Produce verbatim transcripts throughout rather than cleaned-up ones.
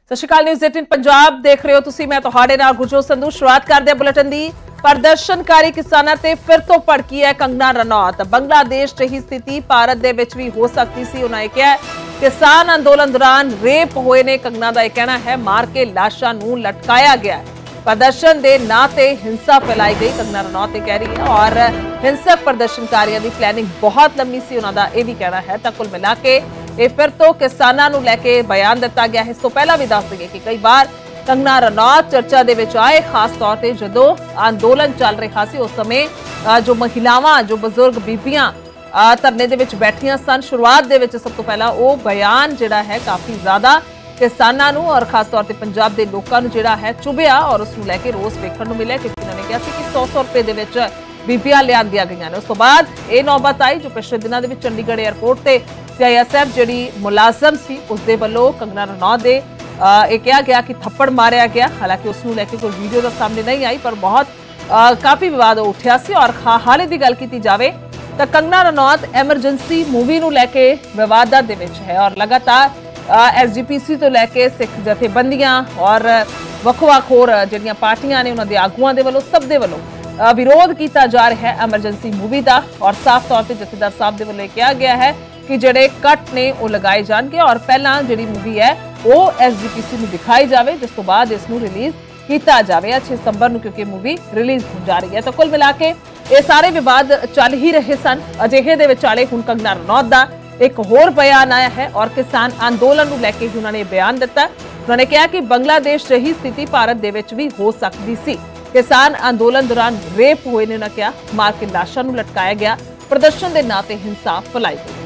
ਸਤਿ ਸ਼੍ਰੀ ਅਕਾਲ ਨਿਊਜ਼ ਅਠਾਰਾਂ ਪੰਜਾਬ ਦੇਖ ਰਹੇ ਹੋ ਤੁਸੀਂ। मैं ਤੁਹਾਡੇ ਨਾਲ ਗੁਰਜੋਤ ਸੰਧੂ। शुरुआत करते हैं बुलेटिन दी। प्रदर्शनकारी किसानां ते फिर तो भड़की है कंगना रनौत। बांग्लादेश जही स्थिति भारत दे विच भी हो सकती सी। उन्होंने कहा किसान अंदोलन दौरान रेप होए ने। कंगना दा यह कहना है मार के लाशां नूं लटकाया गया। प्रदर्शन के नां ते हिंसा फैलाई गई, कंगना रनौत कह रही है। और हिंसक प्रदर्शनकारियों की प्लैनिंग बहुत लंबी सी, उन्होंने यह भी कहना है। तो कुल मिला के ये फिर तो किसानों नूं लैके बयान दिता गया है। इस तो पहला भी दस दईए कि कई बार कंगना रनौत चर्चा दे विच आए, खास तौर पर जदों अंदोलन चल रहा सी। उस समय जो महिलावां, जो बजुर्ग बीबियां धरने दे विच बैठियां सन, शुरुआत दे विच सब तो पहला वो बयान जिहड़ा है काफ़ी ज़्यादा किसानों नूं और खास तौर पर पंजाब के लोगों नूं जिहड़ा है चुभिया और उसनूं लैके रोस वेखण नूं मिलिया। क्योंकि उन्होंने कहा कि सौ सौ रुपए दे विच बीबियां लिआंदियां गईयां ने। उस तो बाद ये नौबत आई जो पिछले दिनों के चंडीगढ़ एयरपोर्ट से सी आई एस एफ जी मुलाजम सी उसके वालों कंगना रनौत दे ये कहा गया कि थप्पड़ मारिया गया। हालांकि उसनूं लैके कोई वीडियो तो सामने नहीं आई, पर बहुत काफ़ी विवाद उठा सी। और हाले की गल की जाए तो कंगना रनौत एमरजेंसी मूवी नूं लैके विवादां दे विच है। और लगातार एस जी पी सी तो लैके सिख जथेबंदियां और वख-वख होर जिहड़ियां पार्टियां ने उन्हां दे आगूआं दे वल्लों सब दे वल्लों विरोध किया जा रहा है एमरजेंसी मूवी का। और साफ तौर पर जथेदार साहब के वल्लों कहा गया है कि जिहड़े कट ने वो लगाए जाएंगे और पहला जिहड़ी मूवी है वो एस जी पी सी में दिखाई जाए, जिस तो बाद इसनूं रिलीज किया जाए छे सितंबर नूं, क्योंकि मूवी रिलीज हो जा रही है। तो कुल मिला के ये सारे विवाद चल ही रहे सन। अजिहे दे विचाले हुण कंगना रनौत दा एक होर बयान आया है और किसान अंदोलन नूं लैके ही उन्होंने बयान दिता। उन्होंने कहा कि बांग्लादेश जही स्थिति भारत दे विच भी हो सकती सी। किसान अंदोलन दौरान रेप हुए ने, उन्होंने कहा मार के लाशां नूं लटकाया गया। प्रदर्शन के नां ते हिंसा फैलाई गई।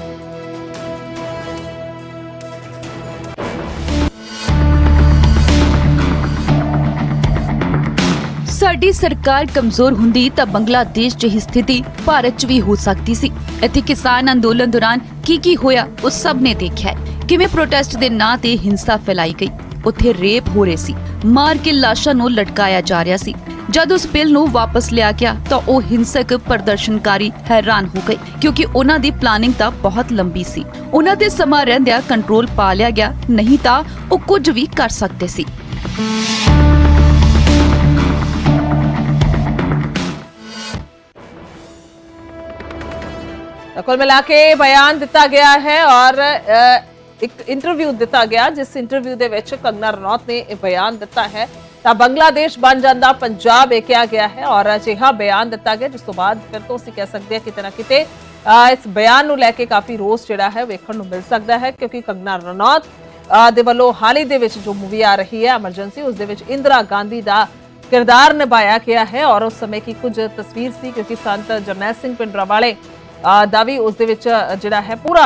साडी सरकार कमजोर हुंदी तां बांग्लादेश जही स्थिति भारत च भी हो सकती सी। इत्थे किसान अंदोलन दौरान की की होया वो सब ने देखा है। किवें प्रोटेस्ट दे नां ते हिंसा फैलाई गई, उत्थे रेप हो रहे सी, मार के लाशां नूं लटकाया जा रहा सी। जद उस बिल नूं वापस लिया गया तो वो हिंसक प्रदर्शनकारी हैरान हो गए, क्योंकि उन्हां दी प्लानिंग तां बहुत लंबी सी। उन्हां ते समा रहिंदिआं कंट्रोल पा लिया गया, नहीं तां वो कुछ भी कर सकते सी। कुल मिला के बयान दिता गया है और एक इंटरव्यू दिता गया, जिस इंटरव्यू दे विच कंगना रनौत ने बयान दिता है तो बांग्लादेश बन जाता पंजाब ये कहा गया है। और अजिहा बयान दिता गया जिस तो बाद फिर तो असीं कह सकते हैं किते ना किते इस बयान नूं लैके काफ़ी रोस जिहड़ा है वेखण नूं मिल सकता है। क्योंकि कंगना रनौत दे वल्लों हाल ही दे विच जो मूवी आ रही है एमरजेंसी, उस दे विच इंदिरा गांधी का किरदार निभाया गया है। और उस समय की कुछ तस्वीर सी, क्योंकि संत जरनैल सिंह पिंडरावाले ਦਾ ਵੀ ਉਸ ਦੇ ਵਿੱਚ ਜਿਹੜਾ ਹੈ ਪੂਰਾ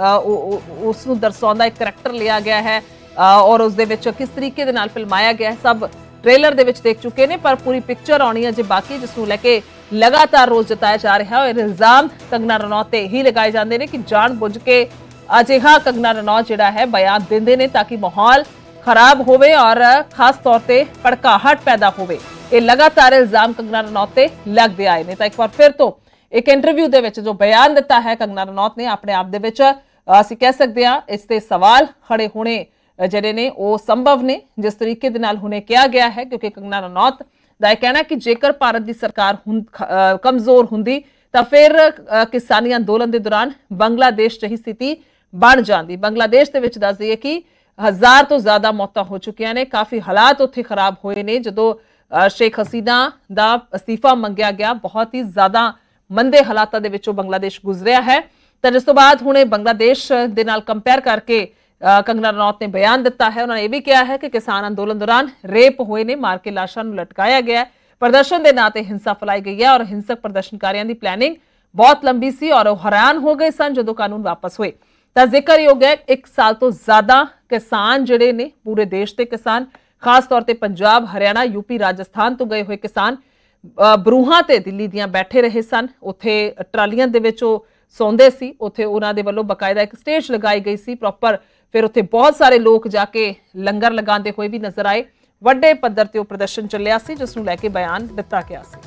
ਉਸ ਨੂੰ ਦਰਸਾਉਂਦਾ ਇੱਕ ਕਰੈਕਟਰ ਲਿਆ ਗਿਆ ਹੈ ਔਰ ਉਸ ਦੇ ਵਿੱਚ ਕਿਸ ਤਰੀਕੇ ਦੇ ਨਾਲ ਫਿਲਮਾਇਆ ਗਿਆ ਹੈ ਸਭ ट्रेलर ਦੇ ਵਿੱਚ ਦੇਖ ਚੁੱਕੇ ਨੇ। ਪਰ ਪੂਰੀ ਪਿਕਚਰ ਆਉਣੀ ਹੈ ਜੇ ਬਾਕੀ, ਜਿਸ ਨੂੰ ਲੈ ਕੇ ਲਗਾਤਾਰ ਰੋਜ਼ ਜਤਾਇਆ ਜਾ ਰਿਹਾ ਹੈ। ਇਲਜ਼ਾਮ ਕੰਗਨਾ ਰਨੌਤ ਤੇ ਹੀ ਲਗਾਏ ਜਾਂਦੇ ਨੇ ਕਿ ਜਾਣ ਬੁੱਝ ਕੇ ਅਜਿਹਾ ਕੰਗਨਾ ਰਨੌਤ ਜਿਹੜਾ ਹੈ ਬਿਆਨ ਦਿੰਦੇ ਨੇ ਤਾਂ ਕਿ ਮਾਹੌਲ ਖਰਾਬ ਹੋਵੇ ਔਰ ਖਾਸ ਤੌਰ ਤੇ ਭੜਕਾਹਟ ਪੈਦਾ ਹੋਵੇ। ਇਹ ਲਗਾਤਾਰ ਇਲਜ਼ਾਮ ਕੰਗਨਾ ਰਨੌਤ ਤੇ ਲੱਗਦੇ ਆਏ ਨੇ। ਤਾਂ ਇੱਕ ਵਾਰ ਫਿਰ ਤੋਂ एक इंटरव्यू दे विच जो बयान दिता है कंगना रनौत ने अपने आप दे विच असीं कह सकते हैं इस ते सवाल खड़े होने जिहड़े ने वो संभव ने जिस तरीके दे नाल हुणे किया गया है। क्योंकि कंगना रनौत दा कहना कि जेकर भारत की सरकार कमजोर हुंदी तां फिर किसानी अंदोलन के दौरान बांग्लादेश जही स्थिति बन जाती। बांग्लादेश दे विच दस दईए कि हज़ार तो ज़्यादा मौतां हो चुकियां ने, काफ़ी हालात उत्थे खराब होए ने। जदों शेख हसीना दा अस्तीफा मंगिया गया, बहुत ही ज़्यादा मंदे हालातां दे विचों बांग्लादेश गुजरिया है। तो जिस तो बाद हुणे बांग्लादेश दे नाल कंपेयर करके कंगना रनौत ने बयान दिता है। उन्होंने ये भी कहा है कि किसान अंदोलन दौरान रेप हुए ने, मार के लाशां नूं लटकाया गया, प्रदर्शन के नां ते हिंसा फैलाई गई है। और हिंसक प्रदर्शनकारियों की प्लैनिंग बहुत लंबी सी और हैरान हो गए सन जदों कानून वापस हुए। तो जिक्रयोग है एक साल तो ज़्यादा किसान जिहड़े ने पूरे देश के किसान, खास तौर पर पंजाब, हरियाणा, यूपी, राजस्थान तो गए हुए किसान बरूहां ते दिल्ली दियां बैठे रहे सन। उत्थे ट्रालियां दे विच सौंदे सी, उत्थे उन्हां दे वल्लों बकायदा एक स्टेज लगाई गई सी प्रॉपर। फिर उत्थे बहुत सारे लोग जाके लंगर लगाते हुए भी नजर आए। वड्डे पद्धर ते प्रदर्शन चलिया सी जिस नूं लैके बयान दिता गया सी।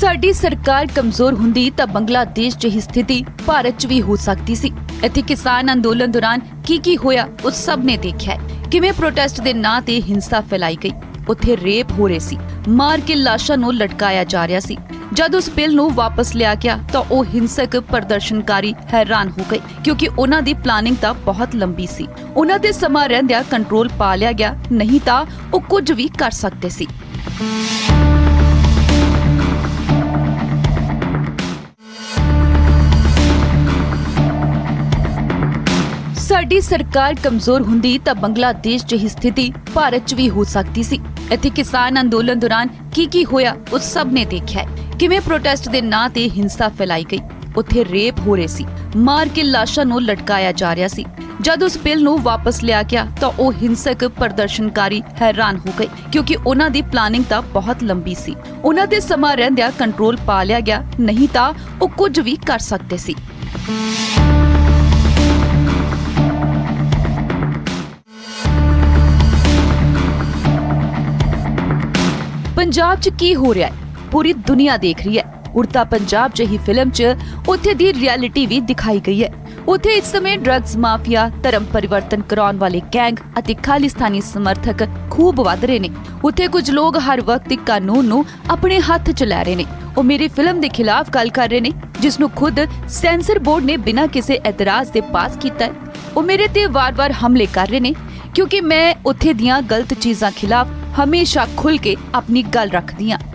ਸਾਡੀ ਸਰਕਾਰ ਕਮਜ਼ੋਰ ਹੁੰਦੀ ਤਾਂ ਬੰਗਲਾਦੇਸ਼ ਜਿਹੀ ਸਥਿਤੀ ਭਾਰਤ 'ਚ ਵੀ ਹੋ ਸਕਦੀ ਸੀ। ਇੱਥੇ ਕਿਸਾਨ ਅੰਦੋਲਨ ਦੌਰਾਨ ਕੀ ਕੀ ਹੋਇਆ ਉਹ ਸਭ ਨੇ ਦੇਖਿਆ ਹੈ। ਕਿਵੇਂ ਪ੍ਰੋਟੈਸਟ ਦੇ ਨਾਂ ਤੇ ਹਿੰਸਾ ਫੈਲਾਈ ਗਈ, ਉੱਥੇ ਰੇਪ ਹੋ ਰਹੇ ਸੀ, ਮਾਰ ਕੇ ਲਾਸ਼ਾਂ ਨੂੰ ਲਟਕਾਇਆ ਜਾ ਰਿਹਾ ਸੀ। ਜਦ ਉਸ ਬਿੱਲ ਨੂੰ ਵਾਪਸ ਲਿਆ ਗਿਆ ਤਾਂ ਉਹ ਹਿੰਸਕ ਪ੍ਰਦਰਸ਼ਨਕਾਰੀ ਹੈਰਾਨ ਹੋ ਗਏ, ਕਿਉਂਕਿ ਉਹਨਾਂ ਦੀ ਪਲਾਨਿੰਗ ਤਾਂ ਬਹੁਤ ਲੰਬੀ ਸੀ। ਉਹਨਾਂ ਤੇ ਸਮਾਂ ਰਹਿੰਦਿਆਂ ਕੰਟਰੋਲ ਪਾ ਲਿਆ ਗਿਆ, ਨਹੀਂ ਤਾਂ ਉਹ ਕੁਝ ਵੀ ਕਰ ਸਕਦੇ ਸੀ। ਸਾਡੀ ਸਰਕਾਰ ਕਮਜ਼ੋਰ ਹੁੰਦੀ ਤਾਂ ਬੰਗਲਾਦੇਸ਼ ਜਿਹੀ ਸਥਿਤੀ ਭਾਰਤ 'ਚ ਵੀ ਹੋ ਸਕਦੀ ਸੀ। ਇੱਥੇ ਕਿਸਾਨ ਅੰਦੋਲਨ ਦੌਰਾਨ ਕੀ ਕੀ ਹੋਇਆ ਉਹ ਸਭ ਨੇ ਦੇਖਿਆ ਹੈ। ਕਿਵੇਂ ਪ੍ਰੋਟੈਸਟ ਦੇ ਨਾਂ ਤੇ ਹਿੰਸਾ ਫੈਲਾਈ ਗਈ, ਉੱਥੇ ਰੇਪ ਹੋ ਰਹੇ ਸੀ, ਮਾਰ ਕੇ ਲਾਸ਼ਾਂ ਨੂੰ ਲਟਕਾਇਆ ਜਾ ਰਿਹਾ ਸੀ। ਜਦ ਉਸ ਬਿੱਲ ਨੂੰ ਵਾਪਸ ਲਿਆ ਗਿਆ ਤਾਂ ਉਹ ਹਿੰਸਕ ਪ੍ਰਦਰਸ਼ਨਕਾਰੀ ਹੈਰਾਨ ਹੋ ਗਏ, ਕਿਉਂਕਿ ਉਹਨਾਂ ਦੀ ਪਲਾਨਿੰਗ ਤਾਂ ਬਹੁਤ ਲੰਬੀ ਸੀ। ਉਹਨਾਂ ਤੇ ਸਮਾਂ ਰਹਿੰਦਿਆਂ ਕੰਟਰੋਲ ਪਾ ਲਿਆ ਗਿਆ, ਨਹੀਂ ਤਾਂ ਉਹ ਕੁਝ ਵੀ ਕਰ ਸਕਦੇ ਸੀ। ਪੰਜਾਬ 'ਚ ਕੀ ਹੋ ਰਿਹਾ ਹੈ ਪੂਰੀ ਦੁਨੀਆ ਦੇਖ ਰਹੀ ਹੈ। ਉੜਤਾ ਪੰਜਾਬ ਜਿਹੀ ਫਿਲਮ 'ਚ ਉੱਥੇ ਦੀ ਰਿਐਲਿਟੀ ਵੀ ਦਿਖਾਈ ਗਈ ਹੈ। ਉੱਥੇ ਇਸ ਸਮੇਂ ਡਰੱਗਸ ਮਾਫੀਆ, ਧਰਮ ਪਰਿਵਰਤਨ ਕਰਾਉਣ ਵਾਲੇ ਗੈਂਗ ਅਤੇ ਖਾਲਿਸਤਾਨੀ ਸਮਰਥਕ ਖੂਬ ਵੱਧ ਰਹੇ ਨੇ। ਉੱਥੇ ਕੁਝ ਲੋਕ ਹਰ ਵਕਤ ਇੱਕ ਕਾਨੂੰਨ ਨੂੰ ਆਪਣੇ ਹੱਥ 'ਚ ਲੈ ਰਹੇ ਨੇ। ਉਹ ਮੇਰੀ ਫਿਲਮ ਦੇ ਖਿਲਾਫ ਗੱਲ ਕਰ ਰਹੇ ਨੇ, ਜਿਸ ਨੂੰ ਖੁਦ ਸੈਂਸਰ ਬੋਰਡ ਨੇ ਬਿਨਾਂ ਕਿਸੇ ਇਤਰਾਜ਼ ਦੇ ਪਾਸ ਕੀਤਾ ਹੈ। ਉਹ ਮੇਰੇ ਤੇ ਵਾਰ-ਵਾਰ ਹਮਲੇ ਕਰ ਰਹੇ ਨੇ, ਕਿਉਂਕਿ ਮੈਂ ਉੱਥੇ ਦੀਆਂ ਗਲਤ ਚੀਜ਼ਾਂ ਖਿਲਾਫ ਹਮੇਸ਼ਾ ਖੁੱਲ ਕੇ ਆਪਣੀ ਗੱਲ ਰੱਖਦੀ ਹਾਂ।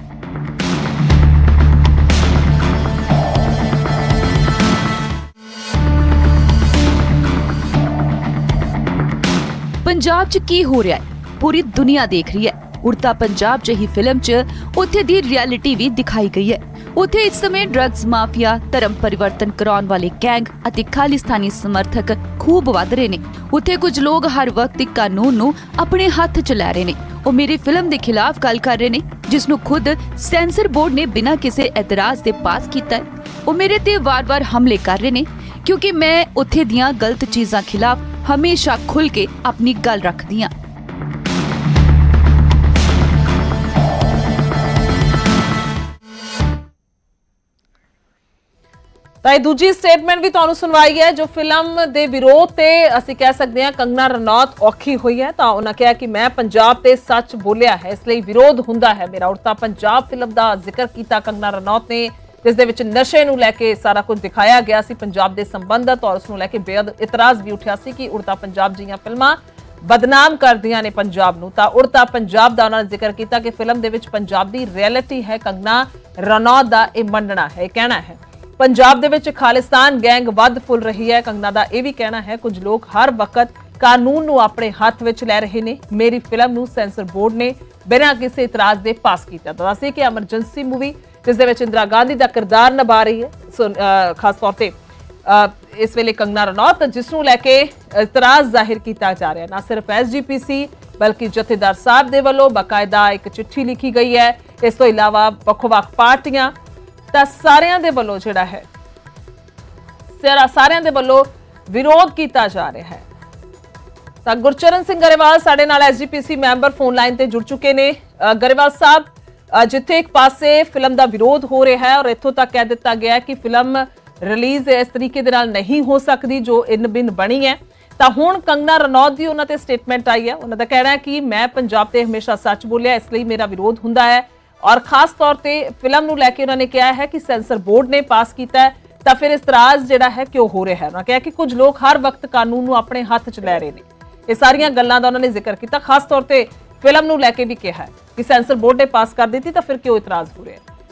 ਪੰਜਾਬ 'ਚ ਕੀ ਹੋ ਰਿਹਾ ਹੈ ਪੂਰੀ ਦੁਨੀਆ ਦੇਖ ਰਹੀ ਹੈ। ਉੜਤਾ ਪੰਜਾਬ ਜਿਹੀ ਫਿਲਮ 'ਚ ਉੱਥੇ ਦੀ ਰਿਐਲਿਟੀ ਵੀ ਦਿਖਾਈ ਗਈ ਹੈ। ਉੱਥੇ ਇਸ ਸਮੇਂ ਡਰੱਗਸ ਮਾਫੀਆ, ਧਰਮ ਪਰਿਵਰਤਨ ਕਰਾਉਣ ਵਾਲੇ ਗੈਂਗ ਅਤੇ ਖਾਲਿਸਤਾਨੀ ਸਮਰਥਕ ਖੂਬ ਵੱਧ ਰਹੇ ਨੇ। ਉੱਥੇ ਕੁਝ ਲੋਕ ਹਰ ਵਕਤ ਇੱਕ ਕਾਨੂੰਨ ਨੂੰ ਆਪਣੇ ਹੱਥ 'ਚ ਲੈ ਰਹੇ ਨੇ। ਉਹ ਮੇਰੀ ਫਿਲਮ ਦੇ ਖਿਲਾਫ ਗੱਲ ਕਰ ਰਹੇ ਨੇ, ਜਿਸ ਨੂੰ ਖੁਦ ਸੈਂਸਰ ਬੋਰਡ ਨੇ ਬਿਨਾਂ ਕਿਸੇ ਇਤਰਾਜ਼ ਦੇ ਪਾਸ ਕੀਤਾ ਹੈ। ਉਹ ਮੇਰੇ ਤੇ ਵਾਰ-ਵਾਰ ਹਮਲੇ ਕਰ ਰਹੇ ਨੇ, ਕਿਉਂਕਿ ਮੈਂ ਉੱਥੇ ਦੀਆਂ ਗਲਤ ਚੀਜ਼ਾਂ ਖਿਲਾਫ ਹਮੇਸ਼ਾ ਖੁੱਲ ਕੇ ਆਪਣੀ ਗੱਲ ਰੱਖਦੀ ਹਾਂ। ਤਾਂ ਇਹ ਦੂਜੀ ਸਟੇਟਮੈਂਟ ਵੀ ਤੁਹਾਨੂੰ ਸੁਣਵਾਈ ਹੈ, ਜੋ ਫਿਲਮ ਦੇ ਵਿਰੋਧ ਤੇ ਅਸੀਂ ਕਹਿ ਸਕਦੇ ਹਾਂ ਕੰਗਨਾ ਰਣੌਤ ਔਖੀ ਹੋਈ ਹੈ। ਤਾਂ ਉਹਨਾਂ ਕਿਹਾ ਕਿ ਮੈਂ ਪੰਜਾਬ ਤੇ ਸੱਚ ਬੋਲਿਆ ਹੈ, ਇਸ ਲਈ ਵਿਰੋਧ ਹੁੰਦਾ ਹੈ ਮੇਰਾ। ਉੜਤਾ ਪੰਜਾਬ ਫਿਲਮ ਦਾ ਜ਼ਿਕਰ ਕੀਤਾ ਕੰਗਨਾ ਰਣੌਤ ਨੇ, ਜਿਸ ਦੇ ਵਿੱਚ ਨਸ਼ੇ ਨੂੰ ਲੈ ਕੇ ਸਾਰਾ ਕੁਝ ਦਿਖਾਇਆ ਗਿਆ ਸੀ ਪੰਜਾਬ ਦੇ ਸੰਬੰਧਤ, ਔਰ ਉਸ ਨੂੰ ਲੈ ਕੇ ਬੇਅਦ ਇਤਰਾਜ਼ ਵੀ ਉੱਠਿਆ ਸੀ ਕਿ ਉੜਤਾ ਪੰਜਾਬ ਜਿਹੀਆਂ ਫਿਲਮਾਂ ਬਦਨਾਮ ਕਰਦੀਆਂ ਨੇ ਪੰਜਾਬ ਨੂੰ। ਤਾਂ ਉੜਤਾ ਪੰਜਾਬ ਦਾ ਉਹਨਾਂ ਨੇ ਜ਼ਿਕਰ ਕੀਤਾ ਕਿ ਫਿਲਮ ਦੇ ਵਿੱਚ ਪੰਜਾਬ ਦੀ ਰਿਐਲਿਟੀ ਹੈ। ਕੰਗਨਾ ਰਣੌਤ ਦਾ ਇਹ ਮੰਨਣਾ ਹੈ, ਇਹ ਕਹਿਣਾ ਹੈ। ਪੰਜਾਬ ਦੇ ਵਿੱਚ ਖਾਲਿਸਤਾਨ ਗੈਂਗ ਵੱਧ ਫੁੱਲ ਰਹੀ ਹੈ। ਕੰਗਨਾ ਦਾ ਇਹ ਵੀ ਕਹਿਣਾ ਹੈ ਕੁਝ ਲੋਕ ਹਰ ਵਕਤ ਕਾਨੂੰਨ ਨੂੰ ਆਪਣੇ ਹੱਥ ਵਿੱਚ ਲੈ ਰਹੇ ਨੇ। ਮੇਰੀ ਫਿਲਮ ਨੂੰ ਸੈਂਸਰ ਬੋਰਡ ਨੇ ਬਿਨਾਂ ਕਿਸੇ ਇਤਰਾਜ਼ ਦੇ ਪਾਸ ਕੀਤਾ। ਤਾਂ ਦੱਸਿਏ ਕਿ ਐਮਰਜੈਂਸੀ ਮੂਵੀ ਜਿਸ ਦੇ ਵਿੱਚ ਇੰਦਰਾ ਗਾਂਧੀ ਦਾ ਕਿਰਦਾਰ ਨਿਭਾ ਰਹੀ ਹੈ ਖਾਸ ਤੌਰ ਤੇ ਇਸ ਵੇਲੇ ਕੰਗਨਾ ਰਣੌਤ, ਜਿਸ ਨੂੰ ਲੈ ਕੇ ਇਤਰਾਜ਼ ਜ਼ਾਹਿਰ ਕੀਤਾ ਜਾ ਰਿਹਾ। ਨਾ ਸਿਰਫ ਐਸ ਜੀ ਪੀ ਸੀ ਬਲਕਿ ਜਥੇਦਾਰ ਸਾਹਿਬ ਦੇ ਵੱਲੋਂ ਬਾਕਾਇਦਾ ਇੱਕ ਚਿੱਠੀ ਲਿਖੀ ਗਈ ਹੈ। ਇਸ ਤੋਂ ਇਲਾਵਾ ਵੱਖ-ਵੱਖ ਪਾਰਟੀਆਂ ਤਾਂ ਸਾਰਿਆਂ ਦੇ ਵੱਲੋਂ ਜਿਹੜਾ ਹੈ ਸਾਰਿਆਂ ਦੇ ਵੱਲੋਂ ਵਿਰੋਧ ਕੀਤਾ ਜਾ ਰਿਹਾ ਹੈ। ਤਾਂ ਗੁਰਚਰਨ ਸਿੰਘ ਗਰੇਵਾਲ ਸਾਡੇ ਨਾਲ S G P C member phone line ਤੇ ਜੁੜ ਚੁੱਕੇ ਨੇ। ਗਰੇਵਾਲ ਸਾਹਿਬ, ਜਿੱਥੇ ਇੱਕ ਪਾਸੇ ਫਿਲਮ ਦਾ ਵਿਰੋਧ ਹੋ ਰਿਹਾ ਹੈ ਔਰ ਇੱਥੋਂ ਤੱਕ ਕਹਿ ਦਿੱਤਾ ਗਿਆ ਕਿ ਫਿਲਮ ਰਿਲੀਜ਼ ਇਸ ਤਰੀਕੇ ਦੇ ਨਾਲ ਨਹੀਂ ਹੋ ਸਕਦੀ ਜੋ ਇਨ ਬਿਨ ਬਣੀ ਹੈ, ਤਾਂ ਹੁਣ ਕੰਗਨਾ ਰਣੌਤ ਦੀ ਉਹਨਾਂ ਤੇ ਸਟੇਟਮੈਂਟ ਆਈ ਹੈ। ਉਹਨਾਂ ਦਾ ਕਹਿਣਾ ਹੈ ਕਿ ਮੈਂ ਪੰਜਾਬ ਤੇ ਹਮੇਸ਼ਾ ਸੱਚ ਬੋਲਿਆ, ਇਸ ਲਈ ਮੇਰਾ ਵਿਰੋਧ ਹੁੰਦਾ ਹੈ। ਔਰ ਖਾਸ ਤੌਰ ਤੇ ਫਿਲਮ ਨੂੰ ਲੈ ਕੇ ਉਹਨਾਂ ਨੇ ਕਿਹਾ ਹੈ ਕਿ ਸੈਂਸਰ ਬੋਰਡ ਨੇ ਪਾਸ ਕੀਤਾ ਹੈ, ਤਾਂ ਫਿਰ ਇਤਰਾਜ਼ ਜਿਹੜਾ ਹੈ ਕਿਉਂ ਹੋ ਰਿਹਾ ਹੈ। ਉਹਨਾਂ ਕਿਹਾ ਕਿ ਕੁਝ ਲੋਕ ਹਰ ਵਕਤ ਕਾਨੂੰਨ ਨੂੰ ਆਪਣੇ ਹੱਥ 'ਚ ਲੈ ਰਹੇ ਨੇ। ਇਹ ਸਾਰੀਆਂ ਗੱਲਾਂ ਦਾ ਉਹਨਾਂ ਨੇ ਜ਼ਿਕਰ ਕੀਤਾ। ਖਾਸ ਤੌਰ ਤੇ ਫਿਲਮ ਨੂੰ ਲੈ ਕੇ ਵੀ ਕਿਹਾ ਕਿ ਸੈਂਸਰ ਬੋਰਡ ਨੇ ਪਾਸ ਕਰ ਦਿੱਤੀ, ਤਾਂ ਫਿਰ ਕਿਉਂ ਇਤਰਾਜ਼ ਹੋ ਰਿਹਾ ਹੈ।